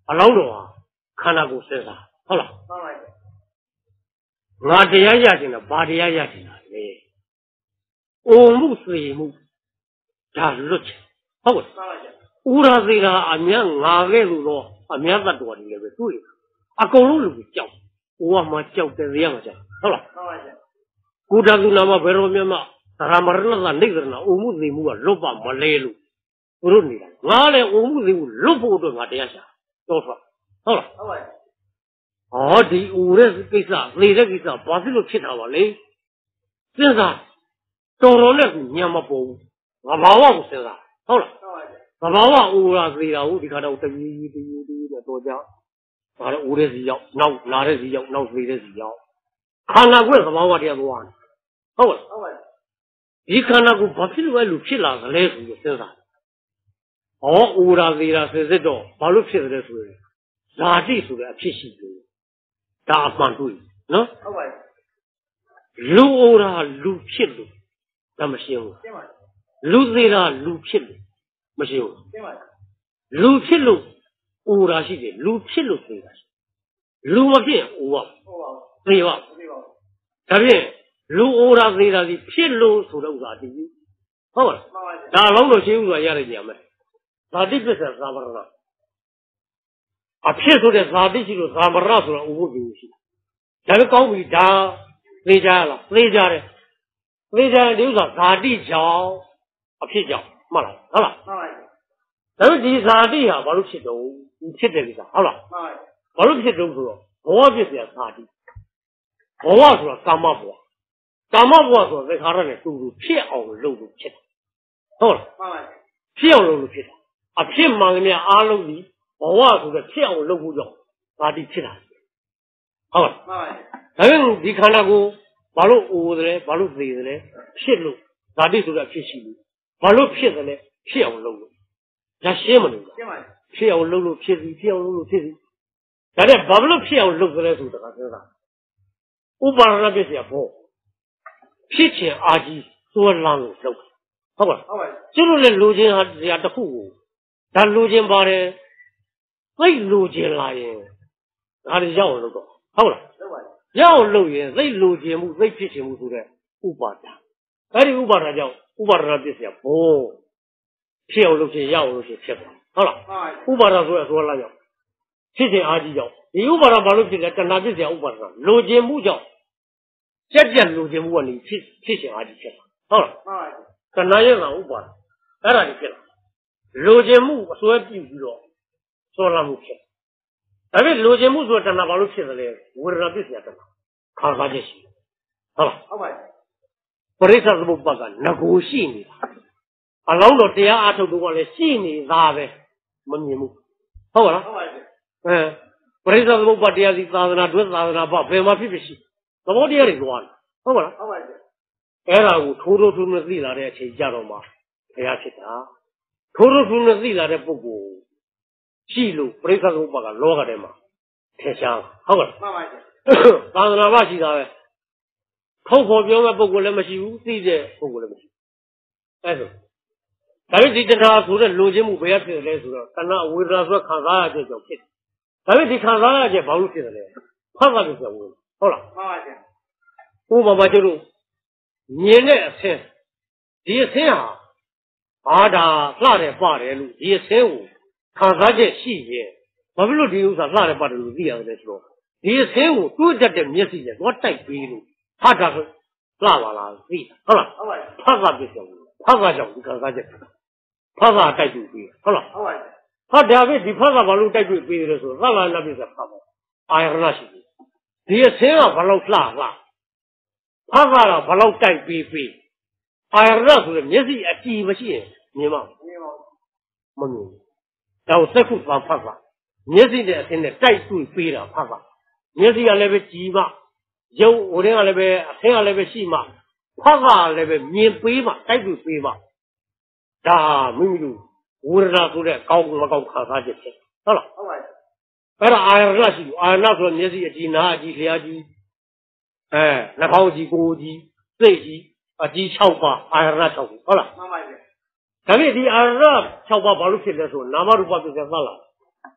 အလောင်းတော်ဟာခန္ဓာကိုယ်စဉ်းစားဟုတ်လားမှန်ပါဗျငါတရားရခြင်းတော့ဘာတရားရခြင်းလဲအိုမှုစေမှုဒါလွတ်ချင်ဟုတ်ကဲ့မှန်ပါဗျဥရာသေးတာအမြတ်ငါကဲ့သို့သောအမြတ်တတ်တော်တွေလည်းပဲတွေ့အကုန်လုံးလူကြီးကြောက်ဘဝမှာကြောက်တယ်ရမှာကြောက်ဟုတ်လားမှန်ပါဗျကုဒကုနာမဘယ်လိုမြတ်သရမရဏကနေကရဏအိုမှုစေမှုကလွတ်ပါမလဲလို့သူတို့နေတာငါလည်းအိုမှုစေမှုလွတ်ဖို့အတွက်ငါတရားရှာတော့ထွက်ဟုတ်လားဟုတ်ပါဗျဟောဒီအိုတဲ့ကိစ္စသေတဲ့ကိစ္စဘာဖြစ်လို့ဖြစ်တာပါလဲစဉ်းစားတော်တော်နဲ့ညံမပေါ်ဘူးငါဘာဝကိုစဉ်းစားဟုတ်လားဟုတ်ပါဗျဘာဝအိုရာသေတာဟုတ်ဒီခါတော့တကြီးကြီးတကြီးကြီးနဲ့တော့ကြောက်ဒါလည်းအိုတဲ့စီရောက်နောက်လာတဲ့စီရောက်နောက်သေတဲ့စီရောက်ခန္ဓာကိုယ်သဘာဝတရားသွားတယ်ဟုတ်လားဟုတ်ပါဒီခန္ဓာကိုယ်ဘာဖြစ်လို့လဲလူဖြစ်လာကြလဲဆိုပြီးစဉ်းစားဟောအိုရာသေတာဆယ်စစ်တော့ဘာလို့ဖြစ်တယ်ဆိုရင်ဇာတိဆိုတဲ့အဖြစ်ရှိတယ်ဒါအမှန်တွေ့နော်ဟုတ်ပါလူအိုရာလူဖြစ်လို့ဒါမရှင်းဘူးရှင်းပါလူသေးတာလူဖြစ်လို့မရှင်းဘူးရှင်းပါလူဖြစ်လို့အိုရာရှိတယ်လူဖြစ်လို့သေးတာရှိလူမဖြစ်အိုပါဟုတ်ပါသေပါသေပါဒါဖြင့်လူအိုရာသေးတာဒီဖြစ်လို့ဆိုတဲ့ဥစ္စာတည်ဟုတ်ပါဒါအလုံးလို့ရှင်းဥစွာရတဲ့ညမယ်ဇာတိပစ္စယသာမရဏအဖြစ်ဆိုတဲ့ဇာတိရှိလို့သာမရဏဆိုတာဥပုသ်ကြီးရှိဒါလည်းကောင်းပြီဒါသိကြလားသိကြတယ်သိကြတဲ့ဥစ္စာဇာတိကြောင့်အဖြစ်ကြောင့်မှတ်လားဟုတ်လားမှန်ပါပြီဒါပေမဲ့ဒီဇာတိဟာဘာလို့ဖြစ်တော့ဒီဖြစ်တဲ့ကိစ္စဟုတ်လားမှန်ပါပြီဘာလို့ဖြစ်တော့ဆိုတော့ဘဝပစ္စယဇာတိဘဝဆိုတာကာမဘဝကာမဘဝဆိုတော့သင်္ခါရနဲ့တူတူဖြစ်အောင်လုပ်လို့ဖြစ်တယ်ဟုတ်လားမှန်ပါပြီဖြစ်အောင်လုပ်လို့ဖြစ်တာအဖြစ်မှန်ကများအားလုံးဒီဘဝဆိုတဲ့ဖြစ်အောင်လုပ်ဖို့ကြောင့်ဇာတိဖြစ်တာဟုတ်လားမှန်ပါပြီဒါပေမဲ့ဒီခန္ဓာကိုဘာလို့အိုတယ်ဘာလို့သေတယ်ဖြစ်လို့ဇာတိဆိုတဲ့အဖြစ်ရှိလို့ဘာလို့ဖြစ်တယ်ဖြစ်အောင်လုပ်လို့ဒါရှင်းမလို့ရှင်းပါပြီဖြစ်အောင်လုပ်လို့ဖြစ်စီဖြစ်အောင်လုပ်လို့ဖြစ်စီဒါနဲ့ဘာလို့ဖြစ်အောင်လုပ်တယ်ဆိုတော့ပြောတာဥပါရဏပစ္စယဘောဖြစ်ချင်အာကြီးသွလန်းလို့လုပ်ဟုတ်ပါဟုတ်ပါကျလို့လေလူချင်းဟာတရားတစ်ခုကိုဒါလူချင်းပါတယ်သိလူချင်းလာရင်ဒါတွေရောက်အောင်လုပ်တော့ဟုတ်လားဟုတ်ပါရောက်အောင်လုပ်ရင်သိလူချင်းမှုသိဖြစ်ချင်မှုဆိုတဲ့ဥပါဒအဲ့ဒီဥပါဒကြောင့်ဥပါဒနာပစ္စယဘောဖြစ်အောင်လုပ်ချင်ရောက်အောင်လုပ်ချင်ဖြစ်သွားဟုတ်လားဥပါဒဆိုရဆိုလာရောက်ဖြစ်ချင်အာကြီးကြောင့်ဒီဥပါဒဘာလို့ဖြစ်လဲတဏှာပစ္စယဥပါဒလူချင်းမှုကြောင့်ကြက်ကြက်လူချင်းမှုကနေဖြစ်ဖြစ်ချင်အာကြီးဖြစ်တာဟုတ်လားတဏှာရဲ့ကဥပါဒအဲ့ဒါကြီးဖြစ်လာလူချင်းမှုအစွဲပြုပြီးတော့စောလာမှုဖြစ်ဒါပေမဲ့လူချင်းမှုဆိုတဏှာဘာလို့ဖြစ်တယ်လဲဝေဒနာပစ္စယတဏှာခံစားချက်ရှိဟုတ်လားဟုတ်ပါပြီပရိစ္ဆေသမုပ္ပါကငကိုရှိနေတာအလောင်းတော်တရားအားထုတ်တော့လည်းရှိနေတာပဲမမြင်ဘူးဟုတ်ပါလားဟုတ်ပါပြီအဲပရိစ္ဆေသမုပ္ပါတရားစီသာသနာတွဲသာသနာဘဘယ်မှာဖြစ်ဖြစ်ရှိသဘောတရားတွေသွားတယ်ဟုတ်ပါလားဟုတ်ပါပြီအဲ့ဒါကိုထိုးထိုးထိုးနဲ့သိလာတဲ့အချိန်ကြတော့မှဘုရားဖြစ်တာထိုးထိုးထိုးနဲ့သိလာတဲ့ပုဂ္ဂိုလ်ရှိလို့ပရိစ္ဆေသမုပ္ပါကလောကထဲမှာထင်ရှားဟုတ်ပါလားမှန်ပါပြီသာသနာ့ဘရှိတာပဲခေါက်ခေါ်ပြောမဲ့ပုဂ္ဂိုလ်လည်းမရှိဘူးသိတဲ့ပုဂ္ဂိုလ်လည်းမရှိဘူးအဲ့ဒါဒါပေမဲ့ဒီတဏှာဆိုတဲ့လူချင်းမှုဘယ်ရဖြစ်လဲဆိုတော့တဏှာဝေဒနာဆိုခံစားရတဲ့ကြောင့်ဖြစ်တယ်ဒါပေမဲ့ဒီခံစားရတဲ့ဘာလို့ဖြစ်တယ်လဲဖတ်တာလို့ပြောဘူးဟုတ်လားမှန်ပါဗျာဥပမာကျတော့မြင်တဲ့အဆင်းဒီအဆင်းဟာအာဒါလှတယ်ပါတယ်လို့ဒီအဆင်းကိုခံစားချက်ရှိရင်ဘာဖြစ်လို့ဒီဥစ္စာလှတယ်ပါတယ်လို့သိရတယ်ဆိုတော့ဒီအဆင်းကိုတွေးတတ်တဲ့မျက်စိနဲ့သွားတိုက်ပြီးလို့ဖတ်တာဆိုလှပါလားသိဟုတ်လားဟုတ်ပါပြီဖတ်တာပြပြောဘူးဖတ်တာကြောင့်ဒီခံစားချက်ဖတ်တာတိုက်ပြီးပြီးဟုတ်လားဟုတ်ပါပြီဖတ်ဒါပဲဒီဖတ်တာဘာလို့တိုက်ပြီးပြီးလဲဆိုတော့သလာနာပြဆက်ဖတ်ပါအာရဏရှိတယ်ဒီအဆင်းကဘာလို့လှလှဖတ်တာဘယ်လောက်တိုက်ပြီးပြီးအာရဏဆိုတဲ့မျက်စိအကြည့်မရှိရင်မြင်မမြင်ပါမမြင်ဒါကိုစက်ခုပါဖတ်ပါမျက်စိနဲ့အဆင်းနဲ့တိုက်တွေ့ပေးတာဖတ်ပါမျက်စိကလည်းပဲကြည်မှရုပ်ဟိုတဲ့ကလည်းပဲအဆင်းကလည်းပဲရှိမှဖတ်ကလည်းပဲမြင်ပေးမှတိုက်တွေ့ပေးမှဒါမိမိတို့ဝေဒနာဆိုတဲ့ကောင်းမကောင်းခံစားချက်ဖြစ်ဟုတ်လားဟုတ်ပါပြီအဲ့ဒါအာရဏရှိအာရဏဆိုမျက်စိအကြည့်နားအကြည့်လျှာကြည့်အဲနှာခေါင်းကြည့်ကိုယ်ကြည့်စိတ်ကြည့်အကြည့်၆ပါးအာရဏ၆ပါးဟုတ်လားမှန်ပါပြီဒါပေမဲ့ဒီအာရဏ၆ပါးဘာလို့ဖြစ်လဲဆိုနာမရူပပစ္စယသလား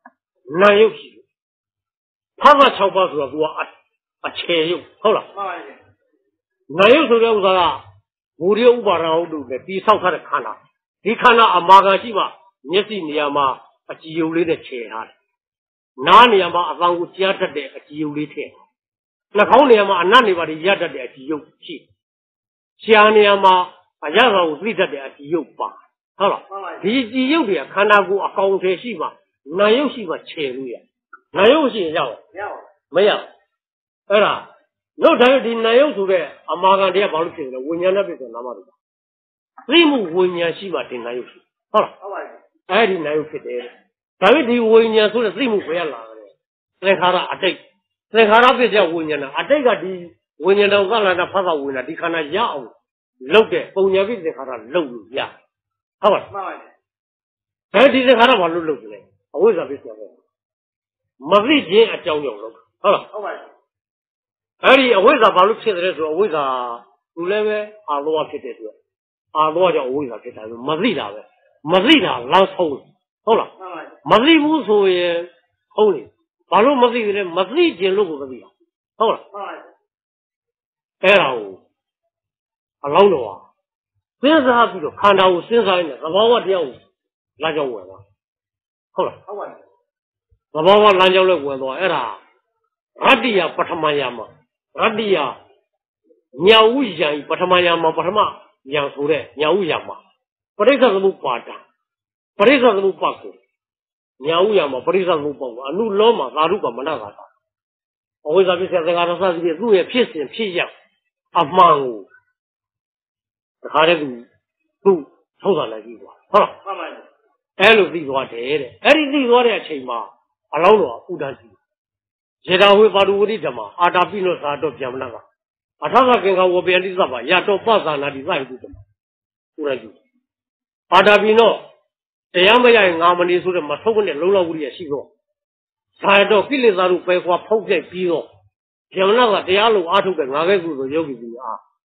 南有西，他那超八说说啊啊切有，好了，南有说的乌啥？无聊五百人都的，第三他的看他，你看他阿妈个是嘛？你是你阿妈啊只有你的切他，那你阿妈阿当我家的的只有你切，那好你阿妈那你把你家的的只有切，像你阿妈啊家上我自己的只有八，好了，你只有的看他个讲这是嘛？南有是嘛切路呀？南有是要没有？对啦。那台的南有说的，阿妈讲这跑路去了，文言那边是哪么的？内幕文言是吧？的南有说，好了，哎，的南有去的，但是的文言说的内幕不要拉的，在看他阿对，在看他别叫文言了，阿对个的文言的我看那拍到文了，你看那药漏的，文言别在看他漏呀，好吧？哎，的在看他跑路漏的嘞，为啥别讲的？没事情啊，教育了，好了。哎，你为啥把路撇的时候，为啥后来呗？阿罗撇的时候，阿罗叫为啥撇的？没事的呗，没事的，老抽了，好了，没事无所谓，好了，把路没事的，没事进路不没事了，好了，哎啦，阿老了啊，真是他比如看到我身上呢，他把我这样，那叫我了，好了，他把我那叫来我了，哎啦，阿弟呀，不他妈呀嘛。阿弟呀，鸟无样，不他妈样嘛，不他妈样出来，鸟无样嘛，不得啥子不巴掌，不得啥子不巴口，鸟无样嘛，不得啥子不巴口，啊，努老嘛，哪路干嘛那啥？我为啥不现在干到啥子的？路也偏心偏样，啊忙哦，他这个都抽上来几个，好了，哎，路自己做的，哎，你自己做的钱嘛，啊老多不担心。现在会把路的什么？阿达比诺啥都讲那个，啊，他说跟看我别的什么，也都巴山那里在做什么，突然就，阿达比诺这样没人俺们的说的嘛，抽过来楼老屋里也洗过，才到比利山路白花泡在比咯，讲那个这样路阿头的哪个路都有个啊，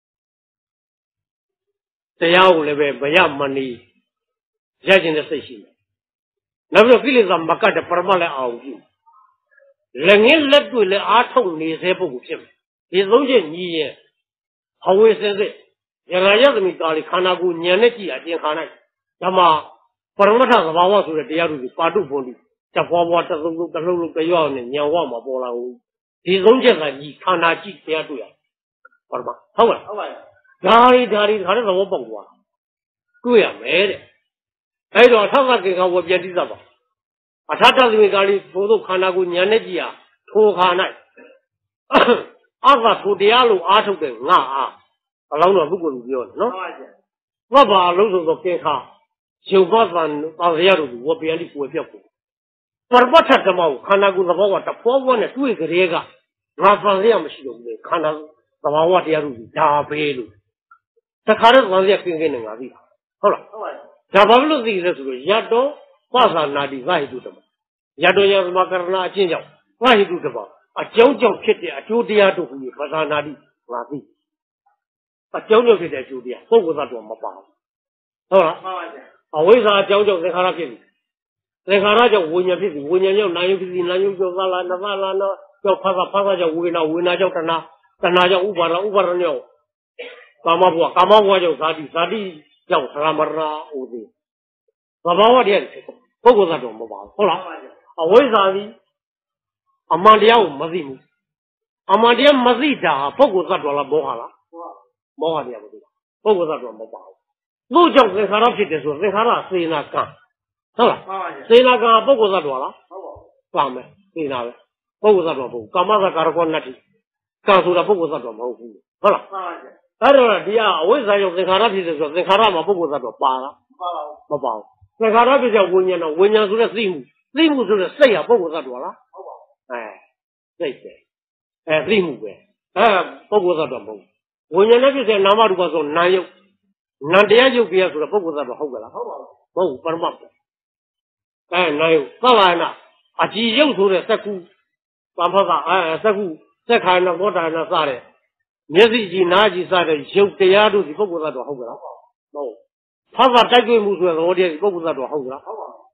这样路那边没样么的，现在的事情，那个比利山没干的不嘛来熬住。人人来对来阿头你才不够信，你总觉你也好为现在，原来也是没道理，看那个年的几啊，见看那，那么不能么他是把我说的这样子八度风的，这花花这路这路路这样的年华嘛不啦，你总觉得你看那几这样对呀，好了吗？好了，好了，家里家里他那什么帮我，对呀，没的，哎，对，他说给看我别的什么。啊，他这是没搞的，多多看那个年的几啊，拖看那，阿个拖地阿路阿头的啊啊，老多不管用喏。我把老多都给他，小巴山把人家都我别的我别过，我我他什么？看那个什么我这婆婆呢，对个这个，我发现没是用的，看他什么我这样子加倍了，他看的方式跟跟那个的，好了，加倍了这个是个也都。巴山那里外头的嘛，也都要什么干那见着外头的嘛，啊，交交撇的啊，就这样都可以，巴山那里哪里，啊，交交撇的就这样，不过他做没办法，好了，啊，为啥交交在看那撇的？在看那叫文言撇的，文言叫南有撇的，南有叫啥啦？那啥啦？那叫帕萨帕萨叫为那为那叫干那干那叫五百人五百人叫，干嘛不干嘛不叫啥的啥的叫啥么啦？我的，干嘛我的？不过他做没办法，好了，啊，为啥呢？阿妈的要没事么？阿妈的没事的，不过他做了没好了，没好的不对，不过他做没办法。我讲在看他撇的时候，在看他谁那干，好了，谁那干不过他做了，干没？谁那个？不过他做不，干嘛他干了关那去？干出来不过他做没好，好了。当然了，第二为啥要在看他撇的时候，在看他嘛不过他做罢了，没办法。在看他比较文言了，文言说的水母，水母说的谁呀？不过他做了，哎，谁谁，哎，水母呗，哎，不过他做不，文言那就是南马路说南有，南这样就别说了，不过他做好个了，好不？不，不是嘛？哎，南有，再来呢，啊，只有说的在股，办法啥？哎，在股，再看那我在那啥的，你是以哪几啥的，就这样都是不过他做好个了，哦。他说解决没说，我的不顾他做好个了，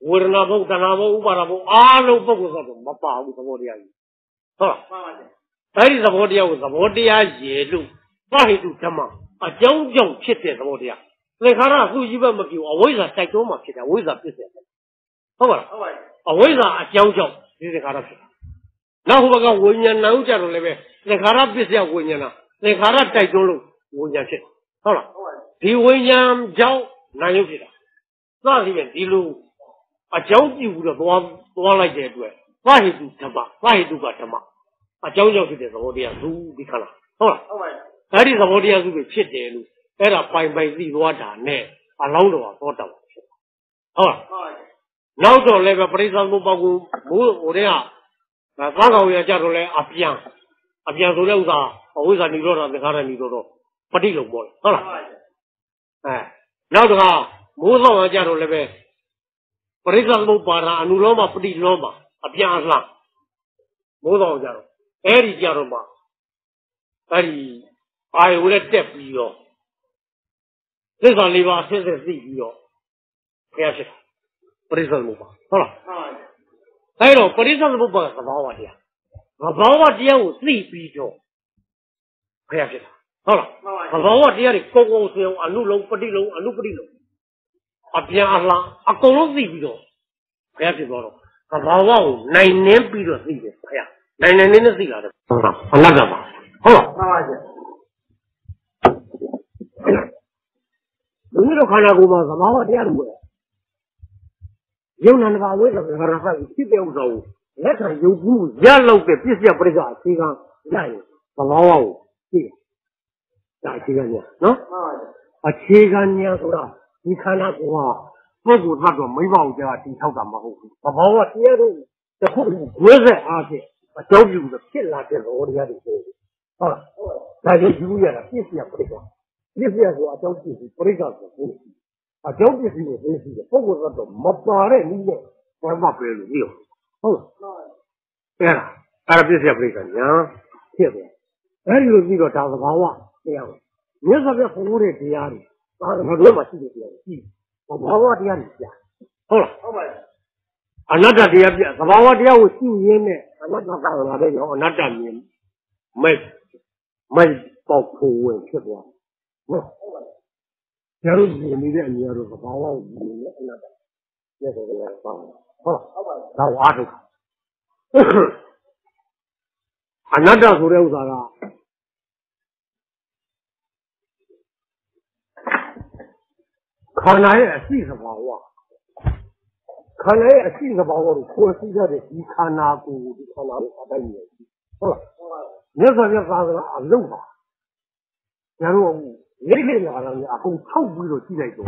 ဝေဒနာဘုတဏှာဘုဥပါဒဘုအားလုံးပုဂ္ဂိုလ်သတ္တမပါဘူးသဘောတရားကြီးဟုတ်လားမှန်ပါဗျာအဲ့ဒီသဘောတရားကိုသဘောတရားရေလို့သဟိတုဓမ္မအကြောင်းကြောင့်ဖြစ်တဲ့သဘောတရားသင်္ခါရသူကြီးပဲမပြူအဝိဇ္ဇာတိုက်တွန်းမှဖြစ်တယ်အဝိဇ္ဇာဖြစ်တယ်ဟုတ်ပါလားဟုတ်ပါပြီအဝိဇ္ဇာအကြောင်းကြောင့်ဒီသင်္ခါရဖြစ်နောက်ဟိုဘက်ကဝိညာဏဥကြတော့လည်းပဲသင်္ခါရပစ္စယဝိညာဏသင်္ခါရတိုက်တွန်းလို့ဝိညာဉ်ဖြစ်ဟုတ်လားဒီဝိညာဉ်ကြောင့်နာယုတ်ဖြစ်တာစသည်ဖြင့်ဒီလိုအကြောင်းပြုပြီးတော့သွားသွားလိုက်တဲ့အတွက်သဟိတုဓမ္မသဟိတုကဓမ္မအကြောင်းကြောင့်ဖြစ်တဲ့သဘောတရားသူဒီခါလားဟုတ်လားဟုတ်ပါပြီအဲ့ဒီသဘောတရားစုပဲဖြစ်တယ်လို့အဲ့ဒါပိုင်ပိုင်သိသွားတာနဲ့အလောင်းတော်သောတာပန်ဖြစ်ဟုတ်လားဟုတ်ပါပြီနောက်တော့လည်းပဲပရိစ္ဆေသမုပ္ပါကိုဘိုးဟိုတဲ့ကသာကောင်ရကြတော့လဲအပြန်အပြန်ဆိုတဲ့ဥစ္စာအဝိဇ္ဇာនិရောဓသင်္ခါရនិရောဓပဋိလုံပေါ့ဟုတ်လားအဲနောက်တော့မိုးဆောင်ရကြတော့လည်းပဲပရိစ္ဆေသမုပ္ပါဒအနုလောမပဋိလောမအပြန်အလှမိုးဆောင်ကြတော့အဲ့ဒီကြတော့မှအဲ့ဒီအာယုလည်းတက်ပြီးတော့သစ္စာလေးပါးဆက်ဆက်သိပြီးတော့ဘုရားဖြစ်တာပရိစ္ဆေသမုပ္ပါဟုတ်လားအဲ့တော့ပရိစ္ဆေသမုပ္ပါကသဘာဝတရားသဘာဝတရားကိုသိပြီးတော့ဘုရားဖြစ်တာဟုတ်လားသဘာဝတရားတွေကိုကိုယ်ဆွေအောင်အနုလုံးပဋိလုံးအနုပဋိလုံးအပြန်အလှအကုန်လုံးသိပြီးတော့ဘုရားဖြစ်သွားတော့သဘာဝကိုနိုင်နှင်းပြီးတော့သိတယ်ဘုရားနိုင်နိုင်နဲ့သိလာတယ်ဟုတ်လားအနတ္တပါဟုတ်လားမှန်ပါဗျာဒီလိုခန္ဓာကိုယ်မှာသဘာဝတရားတွေယုံနာနဘာဝိသကရသဖြစ်တဲ့ဥစ္စာကိုလက်ခံယုံကြည်ရလောက်တဲ့ပြည့်စက်ပရိစ္ဆာအခြေခံရရင်သဘာဝကိုသိတယ်ဒါအခြေခံညာနော်မှန်ပါဗျာအခြေခံညာဆိုတာဒီခန္ဓာကိုယ်ဟာပုဂ္ဂိုလ်သတ်တော့မိဘကိုကြာတည်ထောက်တာမဟုတ်ဘူးသဘာဝတရားတို့တစ်ခုဝိဇ္ဇာအားဖြင့်အကြောင်းပြုလို့ဖြစ်လာတဲ့သဘောတရားတွေဆိုဟုတ်လားဒါကြောင့်ယူရတာပြည့်စက်ပရိစ္ဆာပြည့်စက်ဆိုအကြောင်းပြုပြီးပရိစ္ဆာဆိုဘူးအကြောင်းပစ္စည်းကိုသိရှိတယ်ပုဂ္ဂိုလ်ကတော့မပါတဲ့နည်းနဲ့ဘာမှပဲလို့ပြောဟုတ်လားအဲ့ဒါအဲ့ဒါပစ္စည်းပရိစ္ဆာညာဖြစ်တယ်အဲ့ဒီလိုပြီးတော့ဒါသဘာဝတရားကိုမြတ်စွာဘုရားဟောတဲ့တရားတွေဒါကဘယ်လိုမှရှိတဲ့တရားကြီးသဘာဝတရားတွေပြဟုတ်လားဟုတ်ပါပြီအနတ္တတရားပြသဘာဝတရားကိုရှိရင်းနဲ့အနတ္တသာလာတဲ့ရောအနတ္တမြင်မဲ့မဲ့ပေါက်ဖို့ဝင်ဖြစ်သွားဟုတ်ဟုတ်ပါကျတော့ဒီနေတဲ့အမြင်တော့သဘာဝကိုမြင်နေအနတ္တကျတော့လည်းပေါ့ဟုတ်ဟုတ်ပါဒါဝါဒအနတ္တဆိုတဲ့ဥစ္စာကခန္ဓာရဲ့အရှိသဘာဝခန္ဓာရဲ့အရှိသဘာဝကိုကိုယ်သိရတဲ့ဒီခန္ဓာကိုယ်ဒီခန္ဓာကိုအတိုင်းမြင်ဟုတ်လားမြတ်စွာဘုရားသာသနာအလုံးပါကျတော့ရိပ်လေးလာတာအကုန်ထုတ်ပြီးတော့ကြည့်လိုက်တော့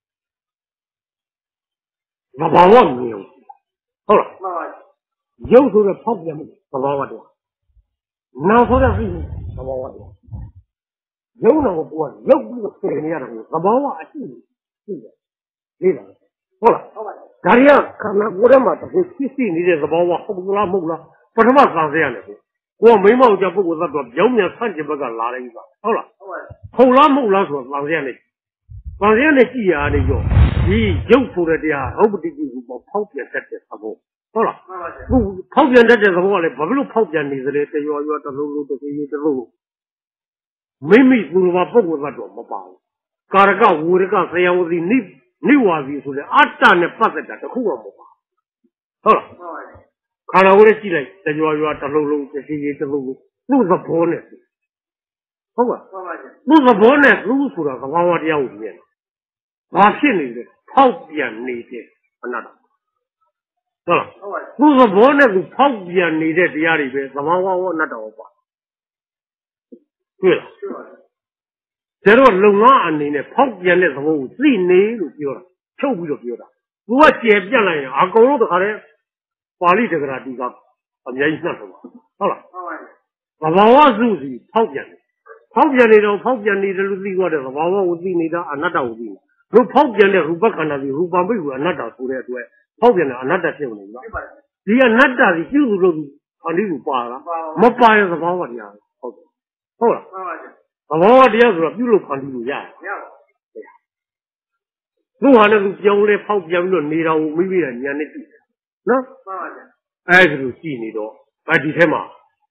သဘာဝမြင်ဟုတ်လားမှန်ပါရုပ်ဆိုတဲ့ဖောက်ပြန်မှုသဘာဝတရားနာဆိုတဲ့သိသဘာဝတရားရုပ်နာကိုကိုယ်ကရုပ်ပြီးတော့ပြင်နေရတယ်သဘာဝအရှိရှိတယ်လေ့လာဟုတ်လားဟုတ်ပါဒါရီကခန္ဓာကိုယ်ထဲမှာတကယ်ဖြစ်ရှိနေတဲ့သဘာဝဟုတ်လားမဟုတ်လားပထမသံစရရတယ်ကိုကမိမောက်ကြပုဂ္ဂိုလ်သတ္တဝါပြောင်းပြန်ဆန့်ကျင်ဘက်ကလာတယ်ကြီးပါဟုတ်လားဟုတ်ပါဟုတ်လားမဟုတ်လားဆိုတော့သံစရနဲ့သံစရနဲ့ကြည့်ရတယ်ကြောဒီရုပ်ဆိုတဲ့တရားဥပတိတိကိုပေါ့ဖောက်ပြန်တတ်တဲ့သဘောဟုတ်လားမှန်ပါဗျာခုဖောက်ပြန်တတ်တဲ့သဘောကလည်းဘာဖြစ်လို့ဖောက်ပြန်နေသလဲတရောရောတလုံးလုံးတစ်စီးတစ်လုံးမိမိသူတော်ဘာပုဂ္ဂိုလ်သတ္တဝါမပါဘူးကာရကဝေရကဆယဝစီနိနိဝါစီဆိုတဲ့အတ္တနဲ့ပတ်သက်တာတခုမှမပါဟုတ်လားမှန်ပါဗျာခန္ဓာကိုယ်နဲ့ကြည့်လိုက်တကြွရွာတစ်လုံးလုံးတစ်စီးတစ်လုံးလုံးသူ့သဘောနဲ့ဟုတ်ပါမှန်ပါဗျာသူ့သဘောနဲ့သူ့ဆိုတာသဘာဝတရားကိုမြင်တယ်ဘာဖြစ်နေလဲဖောက်ပြန်နေတဲ့အနတ္တဟုတ်လားဟုတ်ပါသူ့သဘောနဲ့သူဖောက်ပြန်နေတဲ့တရားတွေပဲသဘာဝဝအနတ္တဝပါတွေ့လားတွေ့ပါကျတော့လုံငါအနေနဲ့ဖောက်ပြန်တဲ့သဘောကိုသိနေလို့ပြောတာချုပ်ပြီးတော့ပြောတာသူကကျေပြတ်လိုက်ရင်အကုန်လုံးတခါတည်းပါဠိတက္ကရာတီကအများကြီးနှက်တော့ဟုတ်လားဟုတ်ပါဘူးသဘာဝစုစီဖောက်ပြန်တယ်ဖောက်ပြန်နေတော့ဖောက်ပြန်နေတယ်လို့သိသွားတယ်သဘာဝကိုသိနေတာအနတ္တကိုသိလို့ဖောက်ပြန်တဲ့ရူပခန္ဓာစီရူပံပိတ်ကအနတ္တဆိုတဲ့အတွက်ဖောက်ပြန်တဲ့အနတ္တဖြစ်နေပြီဒီအနတ္တစီပြုစုလို့ခန္ဓာကိုပါလားမပါရင်သဘာဝတရားဟုတ်တယ်ဟုတ်လားမှန်ပါဗျာသဘာဝတရားဆိုတော့ပြုလို့ခန္ဓာကိုရတယ်ရပါသူဟာလည်းသူပြောင်းလဲဖောက်ပြန်ပြီးတော့နေတော်မိမိရဲ့ဉာဏ်နဲ့ကြည့်တယ်နော်မှန်ပါဗျာအဲဒီလိုကြည့်နေတော့ဗတ်ဒီထဲမှာ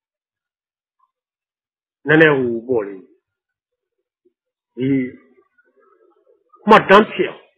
နည်းနည်းဟူပေါ့လေဒီမှတ်တမ်းဖြစ်အောင်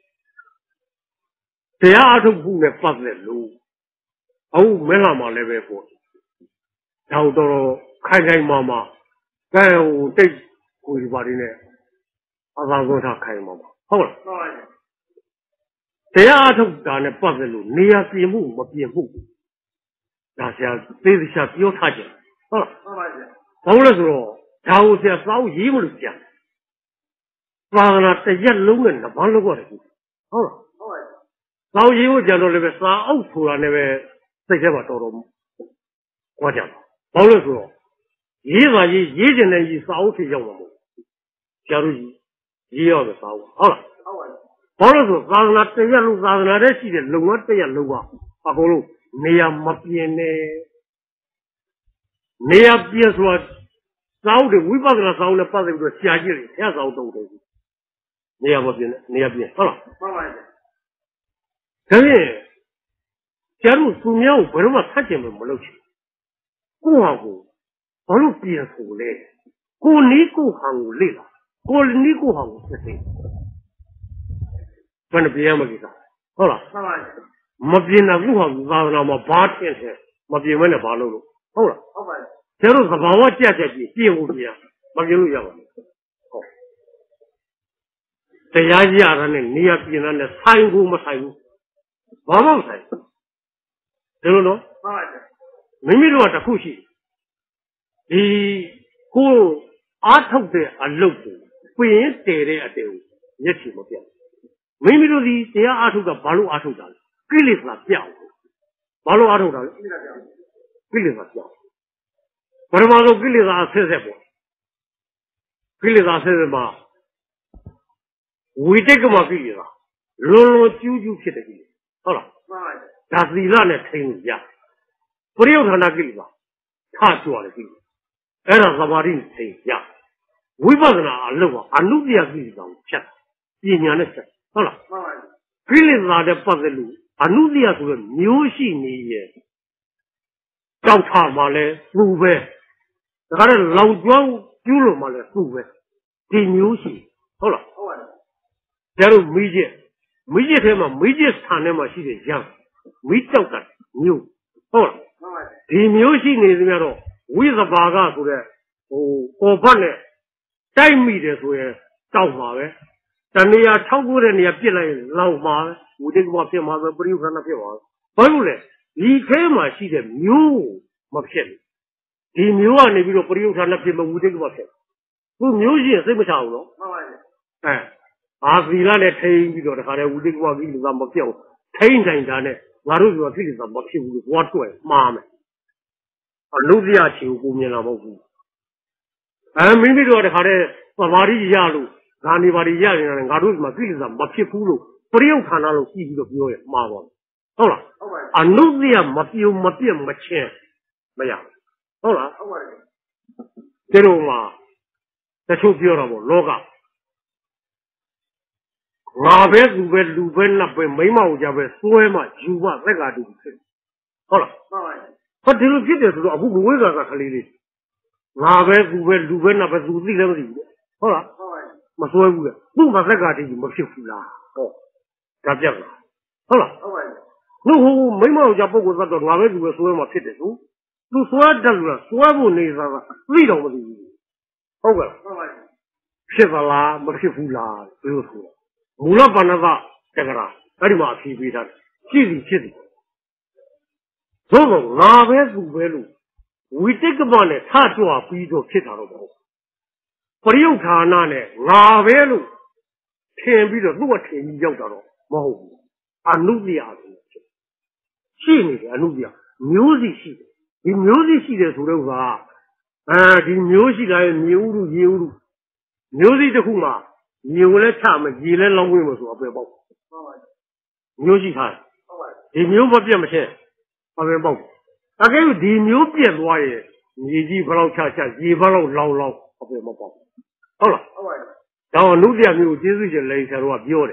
တရားအထုတ်ဖို့နဲ့ပတ်သက်လို့အခုမင်းလာမှလည်းပဲပေါ့ဒါတော့တော်ခိုင်ခိုင်မာမာကဲဟိုတိတ်ကိုဒီပါလေးနဲ့အသာဆုံးထားခိုင်မာမာဟုတ်လားဟုတ်ပါဘူးတရားအထုတ်တာနဲ့ပတ်သက်လို့နေရာပြင်မှုမပြင်မှုဒါဆရာသေချာပြောထားကြဟုတ်လားဟုတ်ပါဗျာဘာလို့လဲဆိုတော့ဒါကိုဆရာစောင်းရေးမလို့ပြန်သာသနာတစ်ရက်လုံးနဲ့ဘာလို့ကောတယ်ဟုတ်လားဟုတ်ပါဗျာစောင်းရေးကိုကြံတော့လည်းပဲစာအုပ်ဆိုတာနဲ့ပဲစိတ်ထဲမှာတော်တော်ကြွားကြပါဘာလို့လဲဆိုတော့ရေးပါရေးရေးကျင်တဲ့ရေးစာအုပ်ဖြစ်ရောက်မှာမဟုတ်ဆရာတို့ကြီးရေးရမယ်စာအုပ်ဟုတ်လားဟုတ်ပါဘူးဘာလို့ဆိုသာသနာတစ်ရက်လုံးသာသနာတည်းရှိတဲ့လုံငန်းတစ်ရက်လုံးကအကုန်လုံးနေရာမပြင်းနဲ့နေရာပြင်းဆိုတာစာအုပ်တွေဝိပဿနာစာအုပ်နဲ့ပတ်သက်ပြီးတော့ဆရာကြီးတွေဆရာစာအုပ်တုံးတယ်နေရာမပြင်းနဲ့နေရာပြင်းဟုတ်လားမှန်ပါဗျာဒါဖြင့်ဆရာတို့သူများကိုဘယ်တော့မှဖတ်ကျင်မလုပ်ချင်ကိုယ့်ဟာကိုဘာလို့ပြင်ဆိုလဲကိုနီးကိုဟန်ကိုလေ့လာကိုနီးကိုဟန်ကိုသိသိဘယ်နှပြရမကိစ္စဟုတ်လားမှန်ပါဗျာမပြင်တာသူ့ဟာသာသနာမှာဘာထင်တယ်မပြင်မဲနဲ့ဘာလုပ်လို့ဟုတ်လားဟုတ်ပါဗျာကျတို့သဘာဝကြက်ကြက်ကြီးပြင်ဖို့ပြင်မပြင်လို့ရပါဘူးဟုတ်တရားကြီးရတာနဲ့နေရာပြင်တာနဲ့ဆိုင်ကိုမဆိုင်ဘူးဘာမှမဆိုင်ဘူးဒီလိုနော်ဟုတ်ပါဗျာမိမိတို့ကတစ်ခုရှိဒီကိုအားထုတ်တဲ့အလုပ်ကိုပြင်တည်တဲ့အတေကိုမျက်ခြေမပြတ်မိမိတို့ဒီတရားအားထုတ်တာဘာလို့အားထုတ်တာလဲကိလေသာပြောက်ဘာလို့အားထုတ်တာလဲကိလေသာပြောက်ကိလေသာပြောက်ပရမသောကိလေသာအဆက်ဆက်ပေါ့ကိလေသာဆက်ဆက်မှာဝိတိတ်ကမကိလေသာလွန်လွန်ကျူးကျူးဖြစ်တဲ့ကိလေသာဟုတ်လားမှန်ပါဗျာဒါသီလနဲ့ထိန်းလို့ရပရိယုဌာဏကိလေသာထကြွတယ်ကိလေသာအဲ့ဒါသမာဓိနဲ့ထိန်းရဝိပဿနာအလုပ်ကအနုတ္တိယကိလေသာကိုဖြတ်ပညာနဲ့ဖြတ်ဟုတ်လားမှန်ပါဗျာကိလေသာတဲ့ပတ်သက်လို့အနုတ္တိယဆိုတဲ့မျိုးရှိနေရဲ့ကြောက်ထားမှလည်းသူ့ပဲဒါကြတဲ့လောင်ကျွမ်းကျူးလို့မှလည်းသူ့ပဲဒီမျိုးရှိဟုတ်လားဟုတ်ပါတယ်ကျတော့မိကျက်မိကျက်ထဲမှာမိကျက်ဆန်ထဲမှာရှိတဲ့ရံမိကြောက်တာမျိုးဟုတ်လားဟုတ်ပါတယ်ဒီမျိုးရှိနေသမျှတော့ဝိသဘာကဆိုတဲ့ဟိုပေါ်ဘက်နဲ့တိုက်မိတယ်ဆိုရင်တောက်မှာပဲတနေရာထောက်ဖို့တဲ့နေရာပြစ်လိုက်ရင်လောက်မှာဝိတိကမဖြစ်မှာပဲပရိယုခဏဖြစ်ပါဘာလို့လဲဒီထဲမှာရှိတဲ့မျိုးမဖြစ်ဘူးဒီမျိုးကနေပြီးတော့ပရိယုခဏဖြစ်မဝိတိကမဖြစ်သူမျိုးရှိရင်စိတ်မချဘူးနော်မှန်ပါဗျအဲအာသီလနဲ့ထိန်းပြီးတော့တခါတည်းဝိတိကမကြီးလူကမပြောက်ထိန်းနိုင်တာနဲ့ငါတို့ကဖြစ်နေတာမဖြစ်ဘူးလို့ဘွားတွယ်မှားမယ်အလုပြချီကိုကိုမြင်လာမဟုတ်ဘူးအဲမိမိတို့ကတခါတည်းသမာဓိရလို့ဂာနေပါရီရနေတာငါတို့ဒီမှာကိလေသာမဖြစ်ဘူးလို့ပရိယုဌာဏလို့ကြည့်ပြီးတော့ပြောရမှာပါဟုတ်လားဟုတ်ပါဘူးအနုတ္တိယမပြုံမပြတ်မချင်းမရဟုတ်လားဟုတ်ပါတယ်ဒီလိုမှာတချို့ပြောတာပေါ့လောကငါပဲသူပဲလူပဲနတ်ပဲမိမအောင်ကြပဲစွဲမှယူမှသက်္ကာတူဖြစ်ဟုတ်လားဟုတ်ပါတယ်ဟောဒီလိုဖြစ်တယ်ဆိုတော့အခုဘဝေကကခလေးလေးငါပဲသူပဲလူပဲနတ်ပဲသူသိလည်းမသိဘူးဟုတ်လားဟုတ်ပါတယ်မစွဲဘူးလေသူ့မှာသက်္ကာတူမဖြစ်ဘူးလားဟောဒါပြတ်လားဟုတ်လားဟုတ်ပါတယ်သူဟိုမိမအောင်ကြပုဂ္ဂိုလ်သတ်တော့ငါပဲသူပဲစွဲမှဖြစ်တယ်သူသူစွဲတယ်လို့စွဲဖို့နေစားတာသိတော့မသိဘူးဟုတ်ကဲ့ဟုတ်ပါတယ်ဖြစ်ပါလားမဖြစ်ဘူးလားဒီလိုဆိုမူလပဏ္ဏသတက္ကရာအဲ့ဒီမှာအဖြေပေးထားတယ်ရှိသည်ဖြစ်သည်သို့တော့ငါပဲသူပဲလို့ဝိတိတ်ကမနဲ့ထကြွပြီးတော့ဖြစ်တာတော့မဟုတ်ပရိယုဌာဏနဲ့ငါပဲလို့ထင်ပြီးတော့သူ့အထင်ကြီးရောက်တာတော့မဟုတ်ဘူးအနုတ္တိယဆိုဖြစ်ရှိနေတယ်အနုတ္တိယမျိုးစီရှိတယ်ဒီမျိုးစီရှိတယ်ဆိုတော့ကအဲဒီမျိုးရှိတာရဲ့မြေဥရုရေဥရုမျိုးစီတစ်ခုမှာမြေကိုလည်းချမယ်ရေလည်းလောင်းဝင်မဆိုအပဲပေါက်ဟုတ်ပါဘူးမျိုးရှိထားတယ်ဟုတ်ပါဘူးဒီမျိုးမပြတ်မချင်းအပဲပေါက်အကဲလို့ဒီမျိုးပြတ်သွားရဲ့မြေကြီးဘလောက်ချချရေဘလောက်လောင်းလောင်းအပဲမပေါက်ဟုတ်လားဟုတ်ပါဘူးဒါအနုတ္တိယမျိုးကျေးဇူးရှင်လေဆရာတော်ကပြောတယ်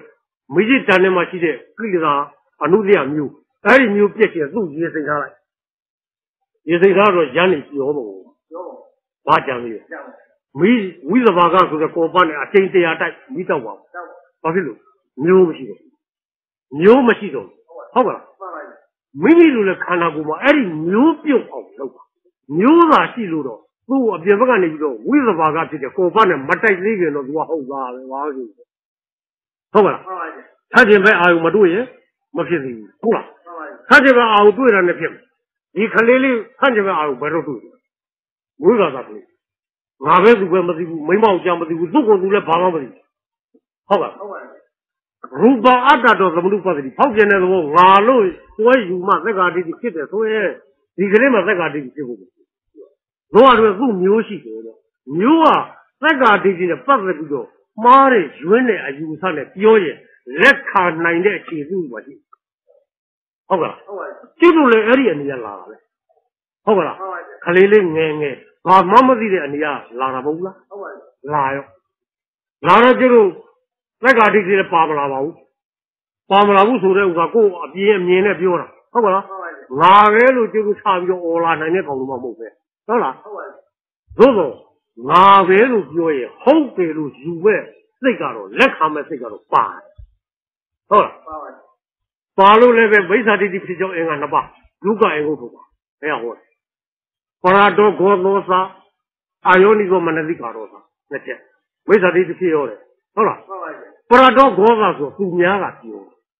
每日单的嘛，记得给你啥啊，弄点牛，哎，牛别些肉也生下来，也生下来眼里小不？八讲的，每为什么讲说的过半年啊，真这样带没到过，八十六牛不是的，牛没是的，好不啦？每每路来看那个嘛，哎，牛标好，牛啥是路的？我别不干那个，为什么讲这个过半年没带那个了，我好啥的，我就，好不啦？他这边啊有没多耶？没骗你，好了。他这边啊有对了那骗，你看来了，他这边啊有白着对的，为啥子对？哪边是关没对，眉毛讲没对，如果都来帮忙不对，好吧？如果阿达到怎么都不对，好简单的我阿路我有嘛那个的去的，所以你个人嘛那个的去不？我话说做牛是多的，牛啊那个的呢不是比较。马的原来啊有啥呢？表演来看男的节奏我的，好不啦？节奏来而已你也拉了，好不啦？看来来硬硬，把妈妈的你呀拉了不啦？拉哟，拉了之后，那个的是巴不拉不，巴不拉不说的我过边面的表了，好不啦？拉个路就是差不多我拉那年搞了嘛没呗，好啦？走走。哪边路表演，后边路有呗，这个路来看嘛，这个路八，好了，八路那边为啥这地比较硬啊？那八，如果硬我不八，哎呀我，把那多过多少，哎呦你个么那里搞多少？那些为啥这地比较的？好了，把那多过多少都免了丢，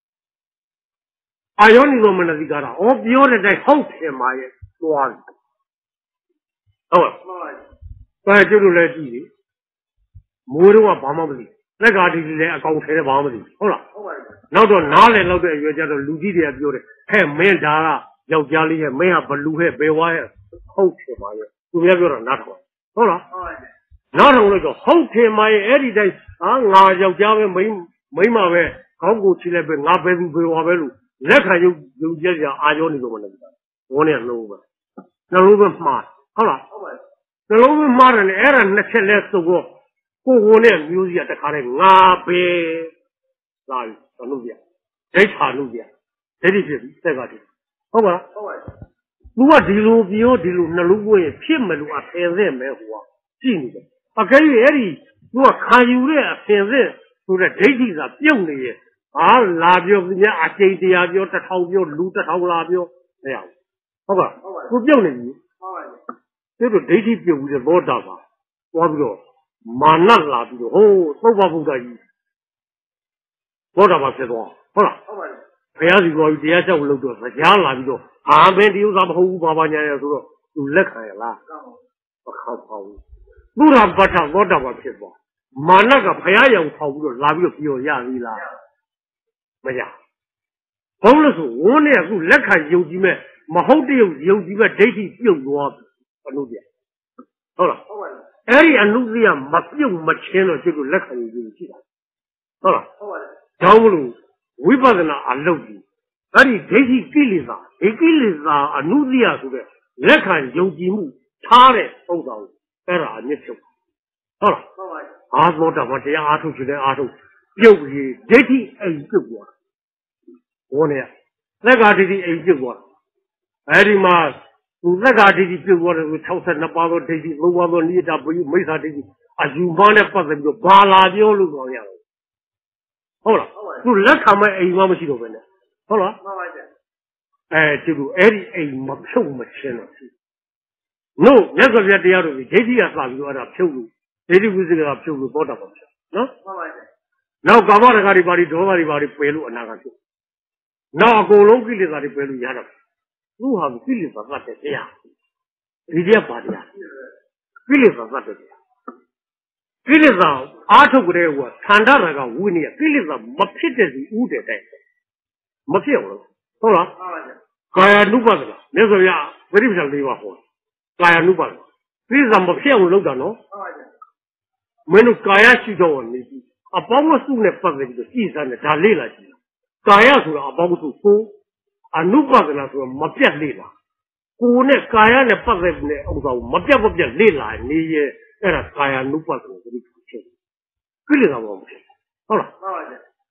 哎呦你个么那里搞的？我表的在后天嘛也多，好了。哎，就是来地的，没的话帮忙不的，那个地的来搞车的帮忙不的，好了。老多哪来老多要叫做路地的表的，还没啥啦，要家里还没啥不路还白话呀，好车嘛呀，都要表了拿头，好了。拿头那个好车嘛呀，哎，你在啊，俺要家的没没嘛呗，搞过起来呗，俺白路白话白路，来看有有家家阿叫你个么那个，我呢路吧，那路吧妈，好了。那老们马上呢，哎，那前来走过，过过呢，有些在看的阿伯，哪里在路边，在茶路边，在这边，在哪里？好吧？好吧。如果这路比较这路，那路过也偏没路啊，偏在没活，真的。啊，感觉那里如果看有的偏在，都在这地上标的耶，啊，拉标人家啊，这地啊标，这套标，路这套拉标，这样，好吧？好吧。都标的你。好吧。这个地体表的多大吧？我不说，蛮难拉的哦，都把不得意。多大吧？这多好了。培养这个有点小路多，是家拉的多。旁边的有啥么好爸爸娘要说，都来看啦。我靠靠！路上不长多大吧？这多，蛮那个培养要跑不着，拉不着比较压力啦。没呀？好了说，我呢是来看有几面，没好的有有几面地体表多。路边，好了，哎呀，路边没有没钱了，就是来看有几了，好了，张不路尾巴在那啊路边，那你这些给你啥？这给你啥啊？路边说的来看有几亩，差的多少？哎呀，你说，好了，阿叔这么这样阿叔去的阿叔，有的这些哎就过，我呢，那个这些哎就过，哎的妈。那个这些别过的，超市那把到这些，路把到你家不有没啥这些，啊，有帮的把这个把辣椒路搞样了。好了，就来看嘛，哎，我们去多份的，好了。哎，这个哎的哎，没票没钱了。喏，那个别这样的，这些啥子按照票路，这里不是个票路多少个票？喏。然后干嘛那个的把你多少的把你背路那个去，那公路给你那的背路一样的。路上给你说啥的这样，理解不的呀？给你说啥的这样？给你说阿头过来我参加那个五年，给你说没批的是五的代，没批我了，好了。刚呀弄不了，那时候呀，我就不想对我说，刚呀弄不了，给你说没批我弄的喏。没弄刚呀去找我那些，啊，包括书呢，不是这个第三的，他累了去了，刚呀说啊，包括书书。啊，弄把子那时候没变累了，国内干呀呢，不是呢，我说没变不变累了，你也那个干呀弄把子这里出去，给你让我们去，好了，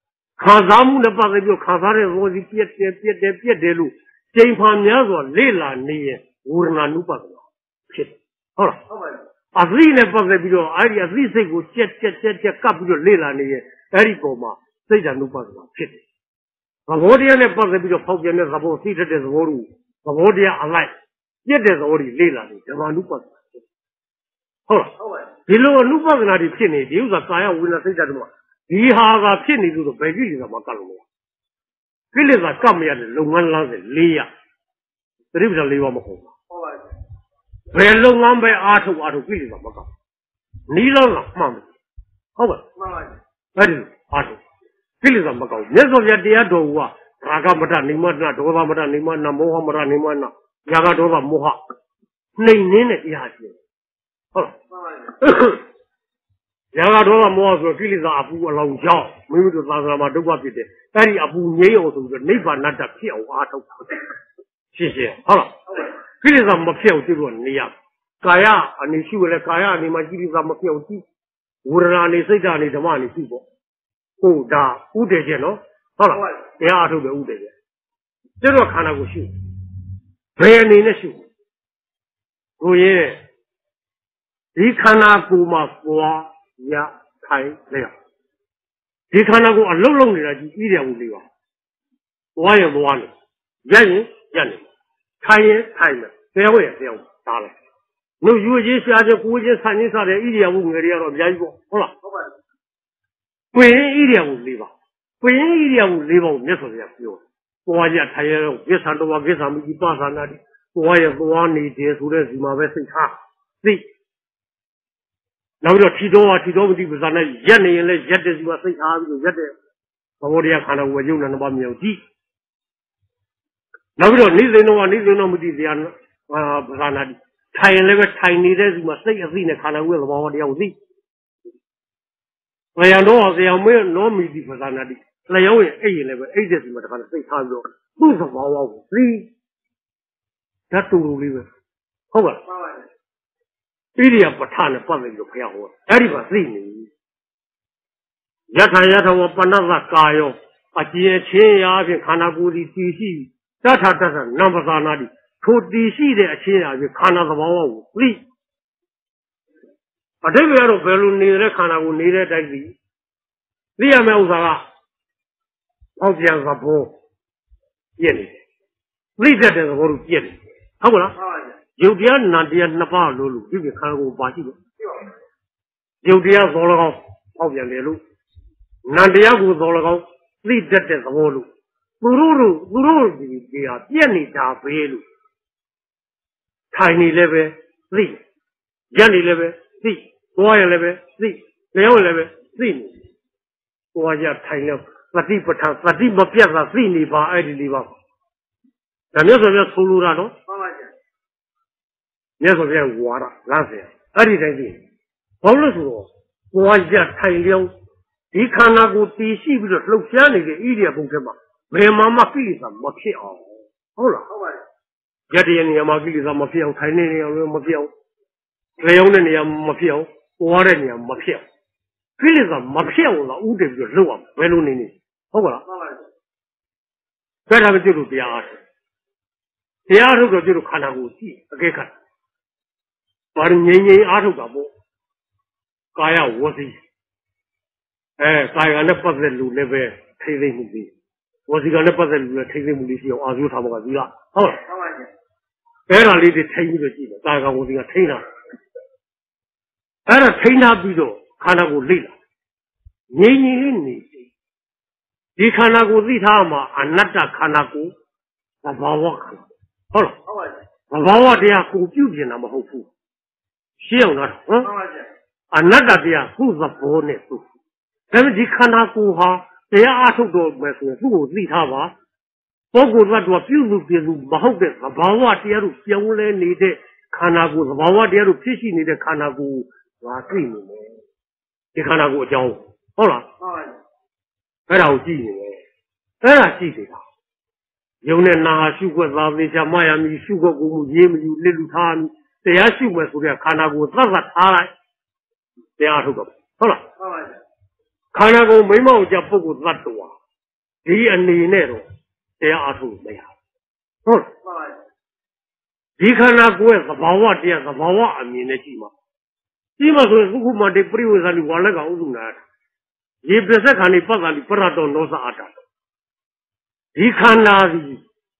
ခံစားမှုနဲ့ပတ်သက်ပြီးခံစားတဲ့သဘောစီပြက်တယ်ပြက်တယ်ပြက်တယ်လို့ချိန်ဖန်များစွာလေ့လာနေရင်ဝေဒနာနုပဒနာဖြစ်တယ်ဟုတ်လားဟုတ်ပါပြီအသိနဲ့ပတ်သက်ပြီးတော့အဲ့ဒီအသိစိတ်ကိုကြက်ကြက်ကြက်ကြက်ကပ်ပြီးတော့လေ့လာနေရင်အဲ့ဒီပုံမှာစိတ်ဓာတ်နုပဒနာဖြစ်တယ်သဘောတရားနဲ့ပတ်သက်ပြီးတော့ဖောက်ပြန်တဲ့သဘောသိတဲ့သဘောတို့သဘောတရားအလိုက်ပြက်တဲ့သဘောတွေလေ့လာနေဓမ္မနုပဒနာဖြစ်ဟုတ်လားဟုတ်ပါပြီဒီလိုအနုပဒနာတွေဖြစ်နေဒီဥစ္စာကာယဝိညာဉ်စိတ်ဓာတ်တွေမှာဒီဟာကဖြစ်နေလို့ဘယ်ကိလေသာမှကတ်လို့မရကိလေသာကတ်မရတဲ့လုပ်ငန်းလမ်းစဉ်၄ရပ်သတိပဋ္ဌာန်၄ပါးမဟုတ်ဘူးဟုတ်ပါဘူးဘယ်လုပ်ငန်းပဲအားထုတ်အားထုတ်ကိလေသာမကတ်နီးလုံးလားမှန်တယ်ဟုတ်ပါမှန်ပါအဲ့ဒီအားထုတ်ကိလေသာမကတ်မြတ်စွာဘုရားတရားတော်ကရာဂမတ္တနိမတ္တဒေါသမတ္တနိမတ္တမောဟမတ္တနိမတ္တရာဂဒေါသမောဟနှိမ်နှင်းတဲ့တရားရှိတယ်ဟုတ်လားမှန်ပါရာဂဒေါသမောဟဆိုကိလေသာအပူအလောင်ကြောင့်မိမိတို့သာသနာမှာဒုက္ခဖြစ်တယ်အဲ့ဒီအပူငြိမ်းအောင်ဆိုပြီးနိဗ္ဗာန်တ္တဖြစ်အောင်အားထုတ်ရှင်းရှင်းဟုတ်လားကိလေသာမဖြစ်အောင်သိလို့နေရကာယအနေရှိရလဲကာယအနေမှာကိလေသာမဖြစ်အောင်သိဝေဒနာအနေစိတ်ဓာတ်အနေဓမ္မအနေသိပေါ့ဟုတ်ဒါဥတည်ချက်နော်ဟုတ်လားတရားအားထုတ်တယ်ဥတည်ချက်ကျတော့ခန္ဓာကိုရှိဘယ်အနေနဲ့ရှိကိုရဲ့ဒီခန္ဓာကိုယ်မှာပွားရထိုင်လေဒီခန္ဓာကိုယ်အလုံးလုံးနေတာကြီးပြီးတယ်ဘူးလေးပါပွားရင်ပွားနေရရင်ရနေထိုင်ရင်ထိုင်တယ်တရားဝဲတရားဒါလေတို့ယူကြီးရှားချင်းကိုချင်းဆန်ချင်းစားတယ်ဣရိယာပုငယ်တွေကတော့အများကြီးပေါ့ဟုတ်လားဟုတ်ပါဘူးကိုရင်ဣရိယာပုလေးပါကိုရင်ဣရိယာပုလေးပါကိုမြတ်စွာဘုရားပြောပွားရထိုင်ရတော့ကိစ္စတော်ကိစ္စမကြီးပါသာနာတိပွားရသွားနေတယ်ဆိုတဲ့ဒီမှာပဲစိတ်ထားသိနောက်ပြီးတော့ထီတော်ဟာထီတော်မတိပဇာနဲ့ရက်နေရင်လည်းရက်တဲ့စီမှာစိတ်ထားပြီးတော့ရက်တဲ့သဘောတရားခန္ဓာကိုယ်ရုပ်နာနှစ်ပါးမြောက်ကြည့်နောက်ပြီးတော့နိသိဏောကနေသိဏောမတိတရားပဇာနာတိထိုင်ရင်လည်းပဲထိုင်နေတဲ့စီမှာစိတ်အသိနဲ့ခန္ဓာကိုယ်သဘောတရားကိုသိဘယံတော်ဆရာမေနောမီတိပဇာနာတိလျောင်းရင်အဲ့ရင်လည်းပဲအဲ့တဲ့စီမှာတခါစိတ်ထားပြီးတော့သူ့သဘောကိုသိဓာတ်တူလူလေးပဲဟုတ်ပါလားဣရိယာပဋ္ဌာန်နဲ့ပတ်သက်ပြီးတော့ဘုရားဟောအဲ့ဒီမှာသိနေယထာယထာဝပဏ္ဏသကာယောအကျဉ်ချင်းရာဖြင့်ခန္ဓာကိုယ်ဒီတည်ရှိတထတထနံပဇာနာတိထိုတည်ရှိတဲ့အချင်းရာဖြင့်ခန္ဓာသဘောကိုသိအတိပ္ပယ်ကတော့ဘယ်လိုနေတဲ့ခန္ဓာကိုယ်နေတဲ့အတိုင်းသိသိရမယ့်ဥစ္စာကအောက်ပြန်သဘောပြည့်နေတယ်သိတတ်တဲ့သဘောကိုပြည့်နေဟုတ်ကလားဟုတ်ပါဘူးယုတ်တရားနံတရားနှစ်ပါးလို့လို့ဒီခန္ဓာကိုယ်ပါရှိတယ်ယုတ်တရားသော၎င်းပေါက်ပြန်တယ်လို့နံတရားကိုသော၎င်းသိတတ်တဲ့သဘောလို့သူတို့တို့သူတို့ဒီတရားပြည့်နေတာပဲလို့ထိုင်နေလည်းပဲသိရက်နေလည်းပဲသိသွားရလည်းပဲသိလျောင်းလည်းပဲသိနေသွားရထိုင်လည်းသတိပဋ္ဌာန်သတိမပြတ်တာသိနေပါအဲ့ဒီလေးပါဒါမျိုးဆိုပြဆိုလိုတာနော်မှန်ပါဗျာမြတ်စွာဘုရားဝါဒလမ်းစဉ်အဲ့ဒီတိုင်းသိဘာလို့လဲဆိုတော့ဘဝရထိုင်လျောင်းဒီခန္ဓာကိုယ်တည်ရှိပြီးတော့လှုပ်ရှားနေတဲ့ဣရိယာပုထဲမှာဘယ်မှာမှကိလေသာမဖြစ်အောင်ဟုတ်လားဟုတ်ပါတယ်ရတဲ့နေရာမှာကိလေသာမဖြစ်အောင်ထိုင်နေနေရာလည်းမဖြစ်အောင်လျောင်းတဲ့နေရာမဖြစ်အောင်ပွားတဲ့နေရာမဖြစ်အောင်ကိလေသာမဖြစ်အောင်လားဥတည်ပြီးတော့လှုပ်အောင်ဘယ်လိုနေနေဟုတ်ပါလားဟုတ်ပါတယ်ဒါဒါပဲကျုပ်တို့တရားအားထုတ်တရားထုတ်တော့ကျုပ်တို့ခန္ဓာကိုယ်ကြည့်အကဲခတ်ဘာငြိမ်ငြိမ်အားထုတ်တာပေါ့ကာယဝစီအဲကာယကနဲ့ပတ်သက်လူလည်းပဲထိသိမှုပြီးဝစီကနဲ့ပတ်သက်လူလည်းထိသိမှုလေးရှိအောင်အာဇုထားမှာကဒီလားဟုတ်လားဟုတ်ပါရဲ့အဲ့ဒါလေးတွေထိပြီးတော့ကြည့်တယ်ကာယကဝစီကထိတာအဲ့ဒါထိနာပြီးတော့ခန္ဓာကိုယ်လိမ့်လာငြိမ်ငြိမ်လေးနေဒီခန္ဓာကိုယ်သိထားမှာအနတ္တခန္ဓာကိုယ်သဘာဝခန္ဓာဟုတ်လားဟုတ်ပါရဲ့သဘာဝတရားကိုပြုပြင်တာမဟုတ်ဘူးရှင်းအောင်လားဟမ်အနတ္တတရားသူ့သဘောနဲ့သူ့ဒါပေမဲ့ဒီခန္ဓာကိုယ်ဟာတရားအထုတ်တော့မယ်ဆိုရင်သူ့ကိုသိထားပါပုဂ္ဂိုလ်ကပြုစုပြစုမဟုတ်တဲ့သဘာဝတရားတို့ပြောင်းလဲနေတဲ့ခန္ဓာကိုယ်သဘာဝတရားတို့ဖြစ်ရှိနေတဲ့ခန္ဓာကိုယ်ငါသိနေတယ်ဒီခန္ဓာကိုယ်အကြောင်းဟုတ်လားဟုတ်ပါဘူးအဲ့ဒါကိုကြည့်နေတယ်အဲ့ဒါကြည့်နေတာယုံနဲ့နာရှုခွက်သာသေချာမရမီရှုခွက်ကိုမူရေးမယူလက်လူထားတရားရှုမယ်ဆိုတဲ့ခန္ဓာကိုယ်သတ်သတ်ထားလိုက်တရားထုတ်တော့ဟုတ်လားဟုတ်ပါဘူးခန္ဓာကိုယ်မိမောက်ကြပုဂ္ဂိုလ်သတ္တဝါဒီအနေနဲ့တော့တရားအားထုတ်မရဟုတ်ဒီခန္ဓာကိုယ်ရဲ့သဘာဝတရားသဘာဝအမြင်နဲ့ကြည့်မှာကြည့်မှာဆိုရင်ခုခုမှတေပရိဝေဇာတိဝါလက်ကဥဒုနာရေပစ္စက်ခန္ဒီပတ်ခန္ဒီပရတောနောစအတ္တဒီခန္ဓာဒီ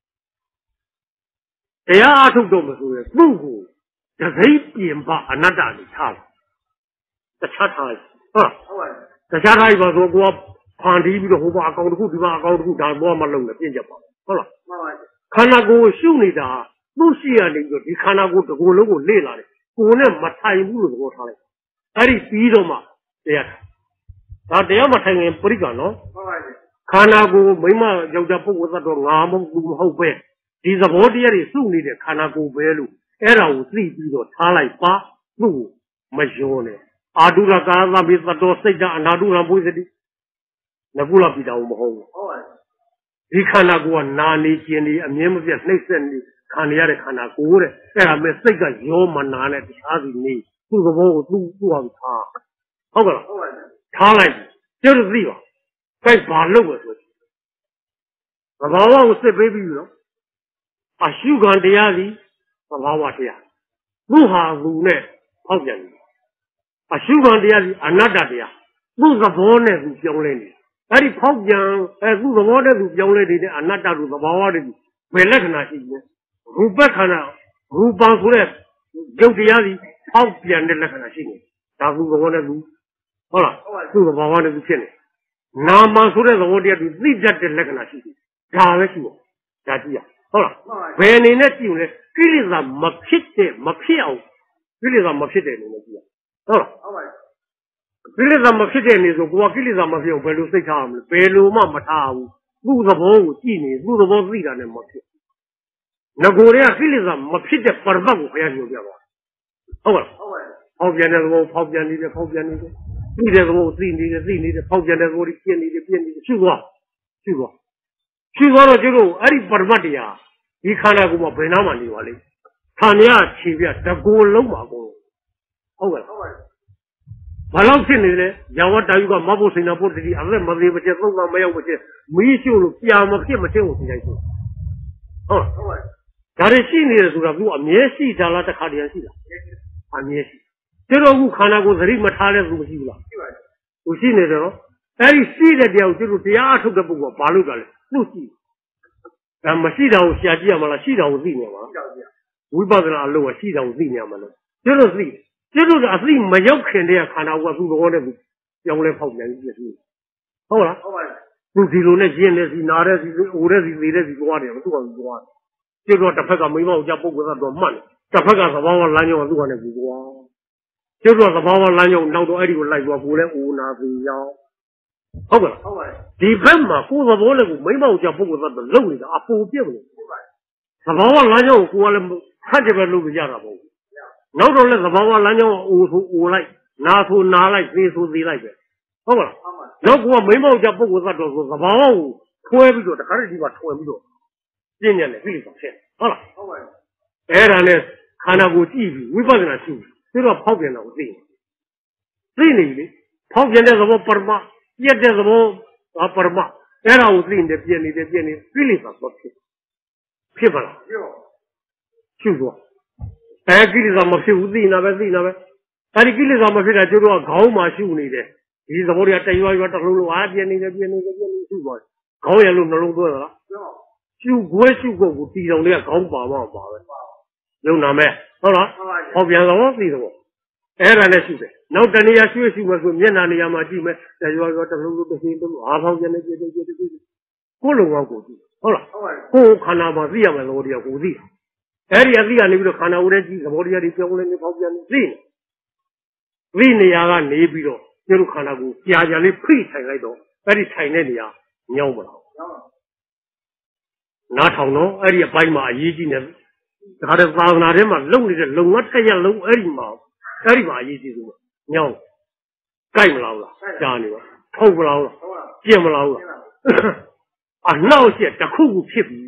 တရားအားထုတ်တော့မဆိုရင်သူ့ကိုတစိမ့်ပြင်ပအနတ္တကိုထားတယ်တခြားထားဟုတ်တခြားထားပြီဆိုတော့ဖန်တီးပြီးတော့ဟိုဘအကောင်တစ်ခုဒီဘအကောင်တစ်ခုဒါဘောမလုံးနဲ့ပြင့်ကြပါဟုတ်လားခန္ဓာကိုယ်ရှုနေတာသူ့ရှိရနေပြီးတော့ဒီခန္ဓာကိုယ်တစ်ကိုယ်လုံးကိုလေ့လာတယ်ကိုယ်နဲ့မထိုင်ဘူးလို့သဘောထားလိုက်အဲ့ဒီပြီးတော့မှတရားဒါတရားမထိုင်ရင်ပရိက္ခနော်ခန္ဓာကိုယ်မိမယောက်ျားပုဂ္ဂိုလ်သတ္တဝါငါမဟုတ်ဘူးမဟုတ်ပဲဒီသဘောတရားတွေစုနေတဲ့ခန္ဓာကိုယ်ပဲလို့အဲ့ဒါကိုသိပြီးတော့ထားလိုက်ပါသူ့မယုံနဲ့အာတုရကာသပိသတ္တောစိတ်ဓာအနာတုရဘုဇတိငကုလပိတာမဟုတ်ဘူးဒီခန္ဓာကိုယ်ကနာနေကျင်နေအမြင်မပြတ်နှိမ့်ဆက်နေခံရတဲ့ခန္ဓာကိုယ်တဲ့အဲ့ဒါမဲ့စိတ်ကရောမနာနဲ့တခြားစီနေသူ့သဘောကိုသူ့သူ့အောင်ထားဟုတ်ကဲ့လားထားလိုက်ကျုပ်တို့သိပါခိုက်ဘာလုပ်လဲဆိုသဘာဝကိုစစ်ပေးပြီးနော်အရှုခံတရားစီသဘာဝတရားသူ့ဟာသူနဲ့ဖောက်ပြန်နေအရှုခံတရားစီအနတ္တတရားသူ့သဘောနဲ့သူပြောင်းလဲနေအဲ့ဒီဖောက်ပြန်အဲသူ့သဘောနဲ့သူပြောင်းလဲနေတဲ့အနတ္တတို့သဘာဝတွေဘယ်လက္ခဏာရှိလဲရူပခန္ဓာရူပံဆိုတဲ့ရုပ်တရားစီဖောက်ပြန်တဲ့လက္ခဏာရှိနေဒါသူ့သဘောနဲ့သူဟုတ်လားသူ့သဘာဝနဲ့သူဖြစ်နေနာမဆိုတဲ့သဘောတရားသူသိတတ်တဲ့လက္ခဏာရှိတယ်ဒါပဲရှိတော့ဒါကြည့်ရဟုတ်လားဘယ်အနေနဲ့ကြည့်လဲကိလေသာမဖြစ်တဲ့မဖြစ်အောင်ကိလေသာမဖြစ်တဲ့အနေနဲ့ကြည့်ရဟုတ်လားဟုတ်ပါကိလေသာမဖြစ်တဲ့အနေဆိုကိုယ်ကကိလေသာမဖြစ်အောင်ဘယ်လိုစိတ်ထားရမလဲဘယ်လိုမှမထားဘူးသူ့သဘောကိုကြည့်နေသူ့သဘောသိတာနဲ့မဖြစ်ငကိုယ်တွေကကိလေသာမဖြစ်တဲ့ပရပတ်ကိုဘုရားညွှန်ပြပါဟုတ်ပါလားဟုတ်ပါဖောက်ပြန်တဲ့သဘောဖောက်ပြန်နေတယ်ဖောက်ပြန်နေတယ်သိတဲ့သဘောသိနေတယ်သိနေတယ်ဖောက်ပြန်တဲ့သဘောပြင်းနေတယ်ပြင်းနေတယ်ရှုသွားရှုသွားရှုသွားတော့ကျတို့အဲ့ဒီပရမတ်တရားဒီခန္ဓာကိုယ်မှာဘယ်နာမှနေပါလိမ့်ခန္ဓာခြေပြတကိုယ်လုံးပါကုန်ဟုတ်ကဲ့ဟုတ်ပါဘာလို့ဖြစ်နေလဲယာဝတ္တယုကမဘုစိန်နာပုတ္တိအသက်မသေးမချက်သုံးပါမရောက်မချက်မီးရှို့လို့ပြာမဖြစ်မချင်းကိုသိလိုက်ဆိုဟုတ်ဟုတ်ပါဒါတွေရှိနေတယ်ဆိုတာသူအမြဲရှိတာလားတစ်ခါတည်းရှိလားအမြဲရှိကျတော့ခုခန္ဓာကိုယ်သတိမထားတဲ့သူမရှိဘူးလားရှိပါတယ်သူရှိနေတယ်နော်အဲ့ဒီရှိတဲ့တရားကိုကျတို့တရားအထုတ်တဲ့ပုဂ္ဂိုလ်ကဘာလို့ကြလဲသူ့ရှိဒါမရှိတာကိုရှာကြည့်ရမလားရှိတာကိုသိနေမှာဝိပဿနာအလုပ်ကရှိတာကိုသိနေရမှာလို့ကျတို့သိကျတို့ကအသိမရောက်ခင်တည်းကခန္ဓာကိုယ်ကသူ့သဘောနဲ့သူပြောင်းလဲဖောက်ပြန်ပြီးပြည့်ဟုတ်လားဟုတ်ပါဘူးသူဒီလိုနဲ့ကျင်းနေစီနာတဲ့စီအိုတဲ့စီသေးတဲ့စီသွားတယ်သူ့ကသူသွားကျတို့တစ်ဖက်ကမိမောက်ကြပုဂ္ဂိုလ်ကတော့မှတ်တယ်တစ်ဖက်ကသဘောကလမ်းကြောင်းကသူ့ကလည်းသူသွားကျတို့သဘောကလမ်းကြောင်းနောက်တော့အဲ့ဒီကိုလိုက်သွားကိုလည်းအိုနာစီရောက်ဟုတ်ကဲ့ဟုတ်ပါဒီဘက်မှာကိုယ်သဘောနဲ့ကိုမိမောက်ကြပုဂ္ဂိုလ်ကတော့လုံနေတာအပူပြည့်လို့ဟုတ်ပါသဘောကလမ်းကြောင်းကိုကိုယ်ကလည်းခက်ကြပဲလုပ်ကြတာပေါ့နောက်တော့လည်းသဘောကလမ်းကြောင်းအိုဆိုအိုလိုက်နာဆိုနာလိုက်သေဆိုသေလိုက်ပဲဟုတ်ပါလားနောက်ကိုကမိမောက်ကြပုဂ္ဂိုလ်ကတော့ဆိုသဘောကိုထွဲပြီးတော့တခါတည်းဒီမှာထွဲပြီးတော့ပြင်းညက်တယ်ပြီးလို့ဖြစ်ဟုတ်လားဟုတ်ပါအဲ့ဒါနဲ့ခန္ဓာကိုကြည့်ပြီးဝိပဿနာရှုပြီးတော့ဖောက်ပြန်တာကိုသိတယ်သိနေပြီလေဖောက်ပြန်တဲ့သဘောပရမပြည့်တဲ့သဘောပရမအဲ့ဒါကိုသိနေပြည့်နေတယ်ပြည့်နေပြီးလို့ဆိုဖြစ်ဖြစ်ပါလားရှုတော့အဲကိလေသာမဖြစ်ဘူးသိနာပဲသိနာပဲအဲဒီကိလေသာမဖြစ်တာကျတို့ကခေါင်းမှာရှုနေတယ်ဒီသဘောတွေကတရွာရွာတစ်လုံးလုံးအားပြင်းနေတယ်ပြင်းနေတယ်ပြင်းနေရှုသွားတယ်ခေါင်းရလို့နှလုံးသွဲသလားရှုခွဲရှုဖို့ကိုတီတော်လေးကခေါင်းပါမှပါပဲလုံနာမဲဟုတ်လားဟောပြန်တော့သိတော့အဲ့ဒါနဲ့ရှုတယ်နောက်တနေရာရွှေ့ရှုမယ်ဆိုမျက်နှာနေရာမှာကြည့်မယ်တရွာရွာတစ်လုံးလုံးတစ်စင်းလုံးအားဖောင်းကျနေကြည့်ကြည့်ကြည့်ကိုယ်လုံးကောကိုကြည့်ဟုတ်လားကိုယ်ခန္ဓာမှာသိရမယ်သဘောတရားကိုသိအဲ့ဒီအသိကနေပြီးတော့ခန္ဓာကိုယ်ထဲကြည့်သဘောတရားတွေပြောင်းလဲနေပေါက်ပြန်နေသိသိနေရာကနေပြီးတော့ကျုပ်ခန္ဓာကိုကြာကြာလေးဖိထိုင်လိုက်တော့အဲ့ဒီထိုင်တဲ့နေရာညောင်းမလားနားထောင်တော့အဲ့ဒီအပိုင်းမှာအရေးကြီးနေဒါတဲ့သာသနာထဲမှာလုံနေတဲ့လုံငတ်တစ်ရက်လုံးအဲ့ဒီမှာအဲ့ဒီမှာအရေးကြီးဆုံးညောင်းကြိုက်မလားလားကြာနေပါထုတ်မလားလားပြင်းမလားလားအနောက်ချက်တစ်ခုခုဖြစ်ပြီ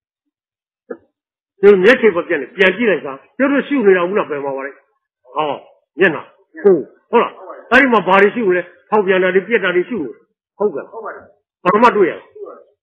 ကျိုးမျက်ခြေပေါ်ပြန်နေပြန်ကြည့်လိုက်စားကျိုးတို့ရှုနေတာဘူးလားပဲမှာပါလေဟောမျက်နှာကိုဟုတ်လားအဲ့ဒီမှာဘာတွေရှုလဲဖောက်ပြန်တာတွေပြက်တာတွေရှုဟုတ်ကဲ့ဟုတ်ပါတယ်ဘာမှတွေ့ရ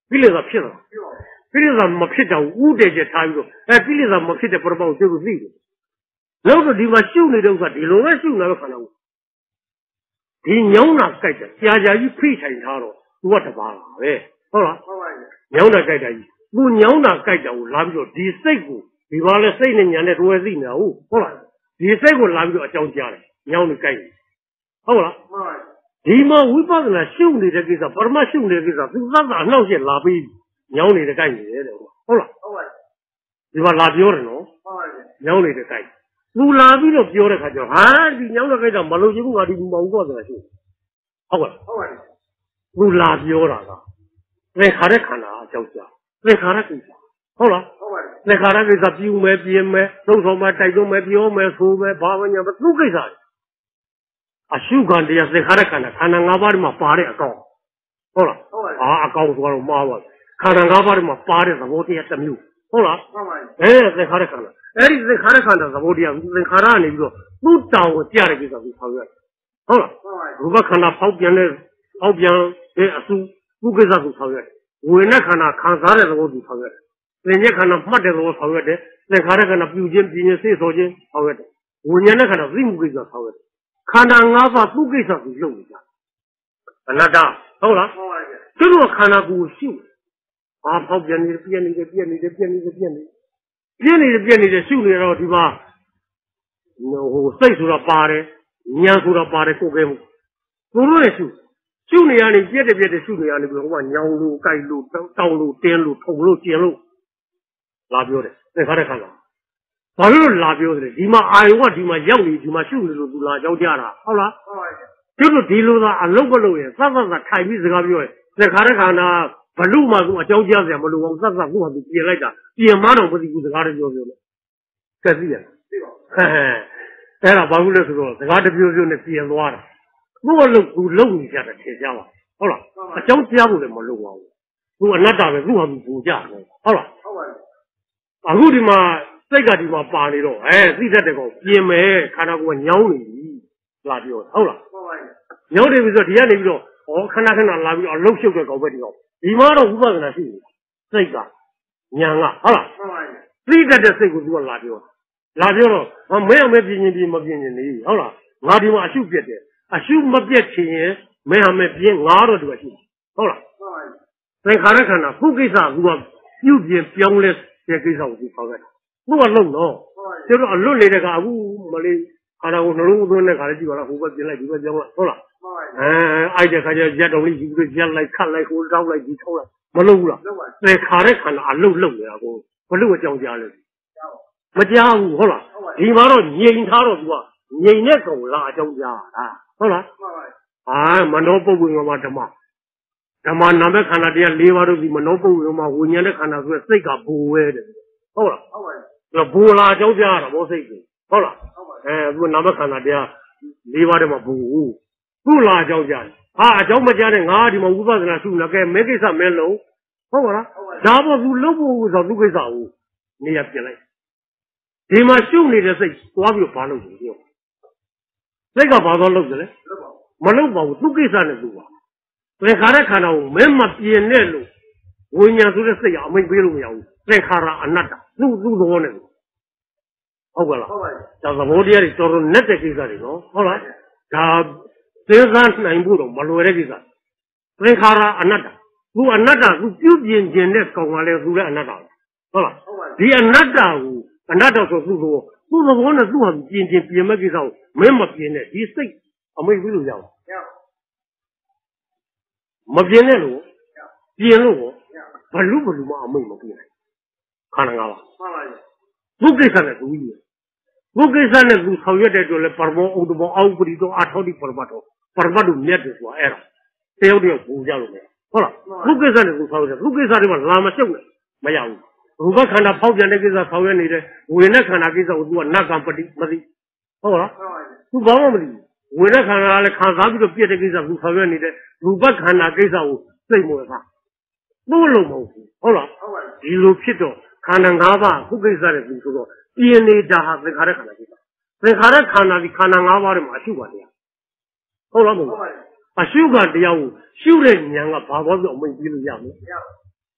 比例上撇了，比例上没撇着五代就差不多，哎，比例上没撇着不是把我这个对的。老子地方修的都是地龙湾修那个看到过，地娘那盖着，家家一赔钱差了，我这罢了呗，好了，娘那盖着，我娘那盖着，我拿不着第四个，地方的四年的多是呢，好了，第四个拿不着交家了，娘那盖着，好了。地嘛，尾巴子呢，兄弟的给啥，不是嘛兄弟的给啥，这个啥闹些拉背，娘你的概念的，好了，对吧？拉标的喏，娘你的概念，我拉标了标的看着，啊，你娘的给啥，马路上我的毛过子去，好了，我拉标了个，你看着看了，交家，你看着给啥，好了，你看着给啥，标买标买，多少买，带种买标买，错买，八万年不都给啥？啊，修干的也是看着看着，看着俺把的嘛扒的高，好了，啊，高说了妈我，看着俺把的嘛扒的是我的也真有，好了，哎，再看着看着，哎，再看着看着是我的，再看着那个都当我家的给啥给超越，好了，如果看他跑边的跑边哎书，不给啥给超越，我那看他看啥的是我给超越，人家看他没得是我超越的，再看着看他表现比人谁少钱超越的，我人家看他人不给啥超越的。看他俺把不给上去用一下，那咋好了？这个看他给我修，啊，跑边里的边里的边里的边里的边里，边里的边里的修的了对吧？那我岁数了八的，年数了八的过给我，不论修，修那样的别的别的修那样的，比如说娘路、盖路、道道路、电路、通路、街路，拉标的，那看来看了。把人拉标的，地嘛哎我地嘛养的地嘛修的都都拉交家了，好了，就是地路上啊路不路的，啥啥啥太没这个标的，再看着看呢，不路嘛我交家是么路，我啥啥我还是别来着，别马上不是有这个的标标的，这是呀，嘿嘿，哎了，把我来说，这个的标标呢别乱了，我路都路一下的天下了，好了，交家路的没路啊，我那咋的路还没不家，好了，啊我的嘛。这个地方扒的了，哎，你在这个边买看到过鸟的拉标，好了，鸟的比如说底下那个，我看他看他拉标，老小的搞不定哦，你妈都五百个那是这个娘啊，好了，这个这这个地方拉标，拉标了，啊没有没变的没变的，好了，俺地方修别的，啊修没变钱，没有没变，俺都这个修，好了，再看他看他不给啥，如果有变标了，再给啥我就好个。我弄喏，就是啊，弄来这个我没哩，看到我弄弄那个就完了，后边进来就个讲了，好了，哎，而且看见见到你就个见来看来或找来就抽了，没漏了，来看来看了啊漏漏的啊，我不漏我讲家了，没家务好了，起码了年他了是吧？年年够了讲家啊，好了，啊，没弄不会嘛这嘛，这嘛那边看到这里瓦都是没弄不会嘛，我年的看到是这个不会的。好了，那不拉交家了，我谁去？好了，哎，我那么看他的，里瓦的嘛不不拉交家啊，交么家的俺的嘛五百个那收那个没给啥没漏，好了，哪怕是漏不少都给啥物，你也别来，你嘛兄弟的事，我就发漏出去，这个发到漏的嘞，没漏包都给啥的路啊？我看他看到没嘛变的路，我年说的是呀，没别路呀。再看他那的，路路多呢，好过了，但是我这里就是那这个啥的喏，好了，他这山南部的马路那个啥，再看他那的，路那的路就渐渐的搞完了，路那那的，好了，这那的路那的说路多，路多我那路很渐渐变没给啥，没没变的，第四啊没回头讲，没变的路，变路，不路不路嘛没没变。看那个了，不给啥的注意，不给啥的路超越的就来把我欧都把熬不的都阿超的把把头，把把都灭的说哎了，这有点不讲了没？好了，不给啥的路超越，不给啥的嘛那么小的没有，如果看他跑边的给啥超越你的，为了看他给啥我说那干不的没的，好了，不帮我们的，为了看他来看啥这个别的给啥路超越你的，如果看他给啥我最没啥，不弄毛病，好了，一路撇着。看那阿爸不给啥的，就说别的家哈在看着看着去，在看着看着的看那阿爸的嘛修管的呀，好了不？啊修管的呀，修了年啊，爸爸是我们一路样的，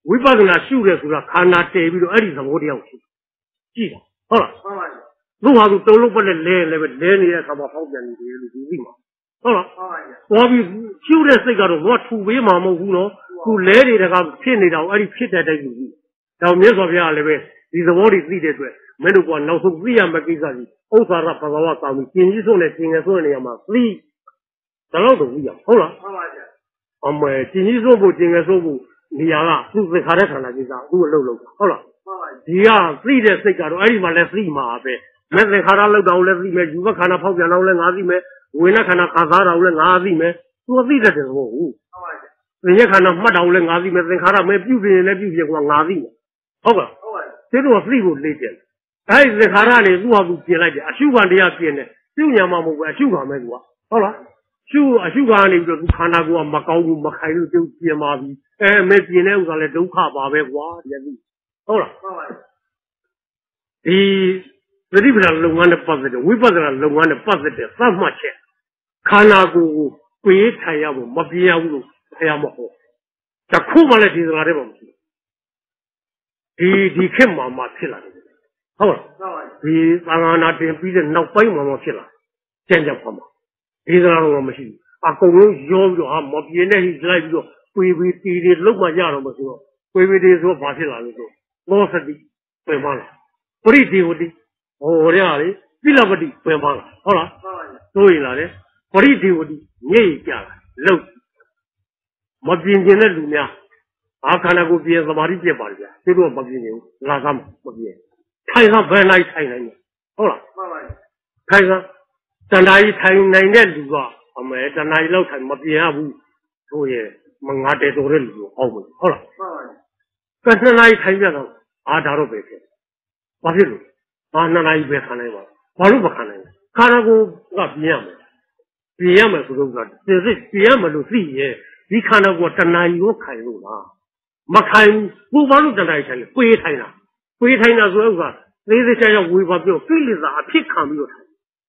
ဝိပဿနာရှုတယ်ဆိုတာခန္ဓာတည်ပြီးတော့အဲ့ဒီသဘောတရားကိုကြည့်တာဟုတ်လားမှန်ပါဗျာသူ့ဟာသူတုံးလုံးပတ်နဲ့လဲလဲပဲလဲနေတဲ့အခါမှာဖောက်ပြန်နေတယ်လို့ဒီသိမှာဟုတ်လားမှန်ပါဗျာသွားပြီးရှုတဲ့စိတ်ကတော့ဘာထူပေးမှာမဟုတ်ဘူးနော်သူလဲနေတဲ့ကဖြစ်နေတာကိုအဲ့ဒီဖြစ်တဲ့တိုင်းကြီးဒါမြတ်စွာဘုရားလည်းပဲဒီသဘောတွေသိတဲ့အတွက်မင်းတို့ကနောက်ဆုံးသိရမယ့်ကိစ္စကြီးဥစ္စာရဘဂဝါကောင်းပြီးကျင်ကြီးဆုံးနဲ့ကျင်ငယ်ဆုံးတဲ့နေရာမှာသိဒါတော့တော့သိရဟုတ်လားမှန်ပါဗျာအမေကျင်ကြီးဆုံးဖို့ကျင်ငယ်ဆုံးဖို့နေရာကသူ့သင်္ခါရခန္ဓာကိစ္စသူ့အလုပ်လုပ်တာဟုတ်လားမှန်ပါဒီကသိတဲ့စိတ်ကတော့အဲ့ဒီမှာလည်းသိမှာပဲမသင်္ခါရလောက်တာကိုလည်းသိမယ်ယူဘခန္ဓာဖောက်ပြန်တာကိုလည်းငါသိမယ်ဝိညာဉ်ခန္ဓာခံစားတာကိုလည်းငါသိမယ်သူသိတတ်တယ်ဟုတ်ဘူးမှန်ပါသင်္ခါရခန္ဓာမှတ်တာကိုလည်းငါသိမယ်သင်္ခါရမဲပြုပြင်လည်းပြုပြင်ကွာငါသိမယ်ဟုတ်ကဲ့ဟုတ်ပါဒီတော့သိဖို့လေ့ကျက်အဲ့ဒီသင်္ခါရနေသူ့ဟာသူပြင်လိုက်တယ်အရှုခံတရားပြင်တယ်ပြုညာမှာမဟုတ်ဘူးအရှုခံမဲသူကဟုတ်လားရှုအရှုခံနေပြီးတော့သူခန္ဓာကိုယ်ကမကောင်းဘူးမခိုင်လို့ကျုပ်ပြင်ပါပြီအဲမဲပြင်တဲ့ဥစ္စာလည်းဒုက္ခပါပဲကွာတည်းသိဟုတ်လားဟုတ်ပါဒီသတိပဋ္ဌာန်လုပ်ငန်းနဲ့ပတ်သက်တဲ့ဝိပဿနာလုပ်ငန်းနဲ့ပတ်သက်တဲ့သတ်မှတ်ချက်ခန္ဓာကိုယ်ကိုပြေးထိုင်ရဖို့မပြေးရဘူးလို့ဆရာမဟုတ်တခုမှလည်းဒီစကားတွေမှမရှိဒီဒီခေတ်မှာမှဖြစ်လာတယ်ဟုတ်လားဒီသံဃာနာတင်ပြီးတဲ့နောက်ပိုင်းမှာမှဖြစ်လာကြံ့ကြံ့ဖတ်မှာဒီစကားတော့မရှိဘူးအကုန်လုံးရောပြီးတော့ဟာမပြေးနဲ့ဟိလိုက်ပြီးတော့ပြေးပြီးတီတွေလုံးမှရတော့မဆိုတော့ပြေးပြီးတွေဆိုဘာဖြစ်လာလို့ဆိုသောစတိပြန်ပါလားပရိဒေဝတိဟောရလေပိလပတိပြန်ပါလားဟုတ်လားသိုးရလာတယ်ပရိဒေဝတိညိတ်ကြလာလုံးမပြင်းကျင်တဲ့လူများအာခန္ဓာကိုပြင်းသမာဓိပြက်ပါလေဗျာသူတို့မပြင်းကျင်ဘူးလာစားမပြင်းထိုင်စားဘယ်လိုက်ထိုင်နိုင်လဲဟုတ်လားမှန်ပါပြီထိုင်စားတဏှာကြီးထိုင်နိုင်တဲ့လူကအမဲတဏှာကြီးလောက်ထိုင်မပြင်းရဘူးတို့ရဲ့မငါတဲတော်တဲ့လူကိုအောက်မယ်ဟုတ်လားမှန်ပါပြီကဲနှစ်နာရီထိုင်ပြတော့အာဒါတော့ပဲဖြစ်ဘာဖြစ်လို့ဘာနှစ်နာရီပဲခံနိုင်ပါဘာလို့မခံနိုင်လဲခန္ဓာကိုယ်ကပြင်းရမယ်ပြင်းရမယ်ဆိုတော့ကသိစိတ်ပြင်းရမယ်လို့သိရဲ့ဒီခန္ဓာကိုယ်တဏှာကြီးကိုခိုင်လို့လားမခိုင်ဘူးဘာလို့တဏှာကြီးထိုင်လဲပြေးထိုင်တာပြေးထိုင်တာဆိုတော့ကသေးသေးချာချာဝေဘာပြောကိလေသာအဖြစ်ခံပြီးတော့ထိုင်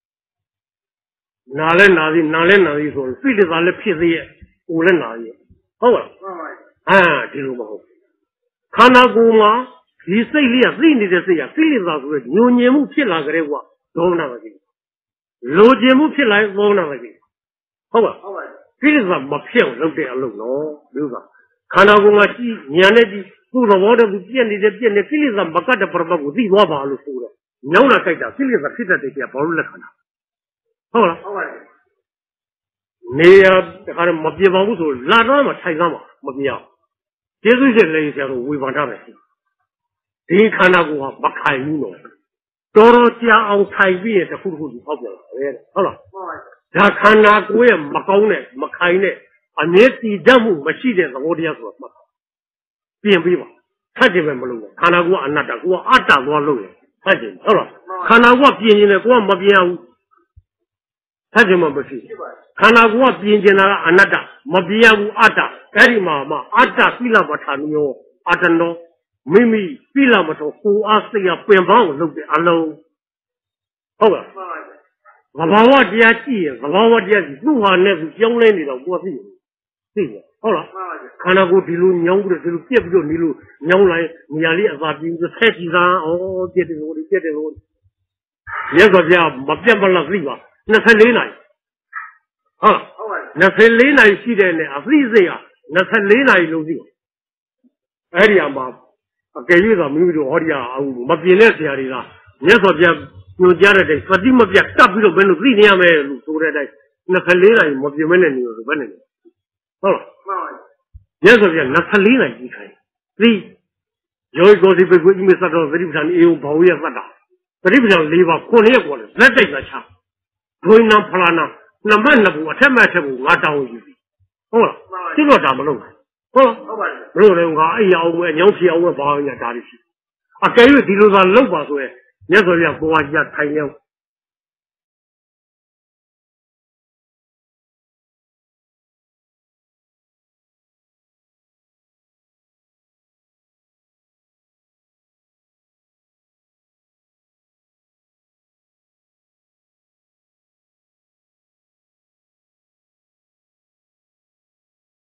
နာလဲနာသည်နာလဲနာသည်ဆိုကိလေသာလည်းဖြစ်သေးရဲ့ကိုယ်လည်းနာရဲ့ဟုတ်လားမှန်ပါအာဒီလိုမဟုတ်ခန္ဓာကိုယ်မှာဒီစိတ်လေးကသိနေတဲ့စိတ်ကကိလေသာဆိုရညဉ့်ညင်မှုဖြစ်လာကြတဲ့ကွာဒေါမနမကြီးလိုချင်မှုဖြစ်လာဒေါမနမကြီးဟုတ်ပါဟုတ်ပါကိလေသာမဖြစ်အောင်လုပ်တဲ့အလုပ်နော်လို့ကခန္ဓာကိုယ်မှာကြည့်ဉာဏ်နဲ့ကြည့်သူ့သဘောတည်းသူပြည့်နေတဲ့ပြည့်နေကိလေသာမကတ်တဲ့ပရမတ်ကိုသိသွားပါလို့ဆိုတော့ညောင်းလာကြိုက်တာကိလေသာဖြစ်တတ်တဲ့ကြာဘာလို့လက်ခံတာဟုတ်လားဟုတ်ပါနေရတခါတော့မပြေပါဘူးဆိုလာတော့မှထိုင်သားမှာမပြေအောင်ကျေးဇူးရှင်လည်းဆရာတို့ဝေဖန်ထားတယ်ဒီခန္ဓာကိုယ်ဟာမခိုင်ဘူးနော်တော်တော်ကြာအောင်ထိုင်ပြီးရင်တစ်ခုတစ်ခုဒီဟောက်ပြန်လာတယ်ဟုတ်လားဟုတ်ပါဒါခန္ဓာကိုယ်ရဲ့မကောင်းတဲ့မခိုင်တဲ့အမြဲတည်တတ်မှုမရှိတဲ့သဘောတရားဆိုတာမှတ်ပြင်ပြီးပါထပ်ကြည့်ပဲမလို့ခန္ဓာကိုယ်ကအနတ္တကိုယ်ကအတ္တသွားလို့ရထပ်ကြည့်ဟုတ်လားခန္ဓာကိုယ်ကပြင်နေတယ်ကိုယ်ကမပြင်အောင်ထပ်ကြည့်မှမရှိခန္ဓာကိုယ်ကပြင်နေတာကအနတ္တမပြင်ဘူးအတ္တအဲ့ဒီမှာမှအတ္တပိလပဋ္ဌာန်ယောအတ္တနောမိမိပိလမတော်ကိုအားစိတ်ရပင်ပန်းကိုလုပ်တဲ့အလုံးဟုတ်လားသဘာဝတရားကြည့်ရင်သဘာဝတရားကြီးသူ့ဟာနဲ့သူကြောင်းလဲနေတော့ကိုယ်သိတယ်သိတယ်ဟုတ်လားခန္ဓာကိုယ်ဒီလိုညောင်းပြီးတော့ဒီလိုပြက်ပြီးတော့ဒီလိုညောင်းလိုက်နေရာလေးအသာပြီးတော့ဆက်ကြည့်တာဩပြက်တယ်လို့ပြက်တယ်လို့ရက်ဆိုပြမပြက်မလားသိပါနှစ်ဆယ်လေးနိုင်ဟုတ်နှစ်ဆယ်လေးနိုင်ရှိတဲ့နဲ့အသိစိတ်ဟာနှစ်ဆယ်လေးနိုင်လို့သိအဲ့ဒီအမှာအကယ်၍သာမိမိတို့ဟောဒီအောင်မပြင်းတဲ့ဆရာတွေကမြတ်စွာဘုရားညွှန်ကြားတဲ့တိုင်သတိမပြတ်တပ်ပြီးတော့ဘယ်လိုသိနေရမယ်လို့ဆိုတဲ့တိုင်နှစ်ဆယ်လေးနိုင်မပြင်းမနဲ့နေလို့ဘယ်နဲ့လဲဟုတ်လားမှန်ပါမြတ်စွာဘုရားနှစ်ဆယ်လေးနိုင်ကြီးခိုင်းသိယောဂီကိုယ်စီပဲကိုအမိစတော်သတိပဋ္ဌာန်အေယဘာဝရသတ္တာသတိပဋ္ဌာန်၄ပါးခုနှစ်ရက်ပေါ်တယ်လက်တိုက်သာချဒွိနာဖလာနာနမတ်နှစ်ဘူးအထက်မဲ့ထက်ဘူးငါတောင်းယူပြီဟုတ်လားသိတော့ဒါမလုပ်ဘူးဟုတ်ဟုတ်ပါဘူးမလို့လည်းငါအဲ့ရအောင်ပဲညောင်းဖြေအောင်ပဲဘာညာဒါတွေရှိအကယ်၍ဒီလိုသာလုပ်ပါဆိုရင်မြတ်စွာဘုရားဘဝကြီးထိုင်ရောက်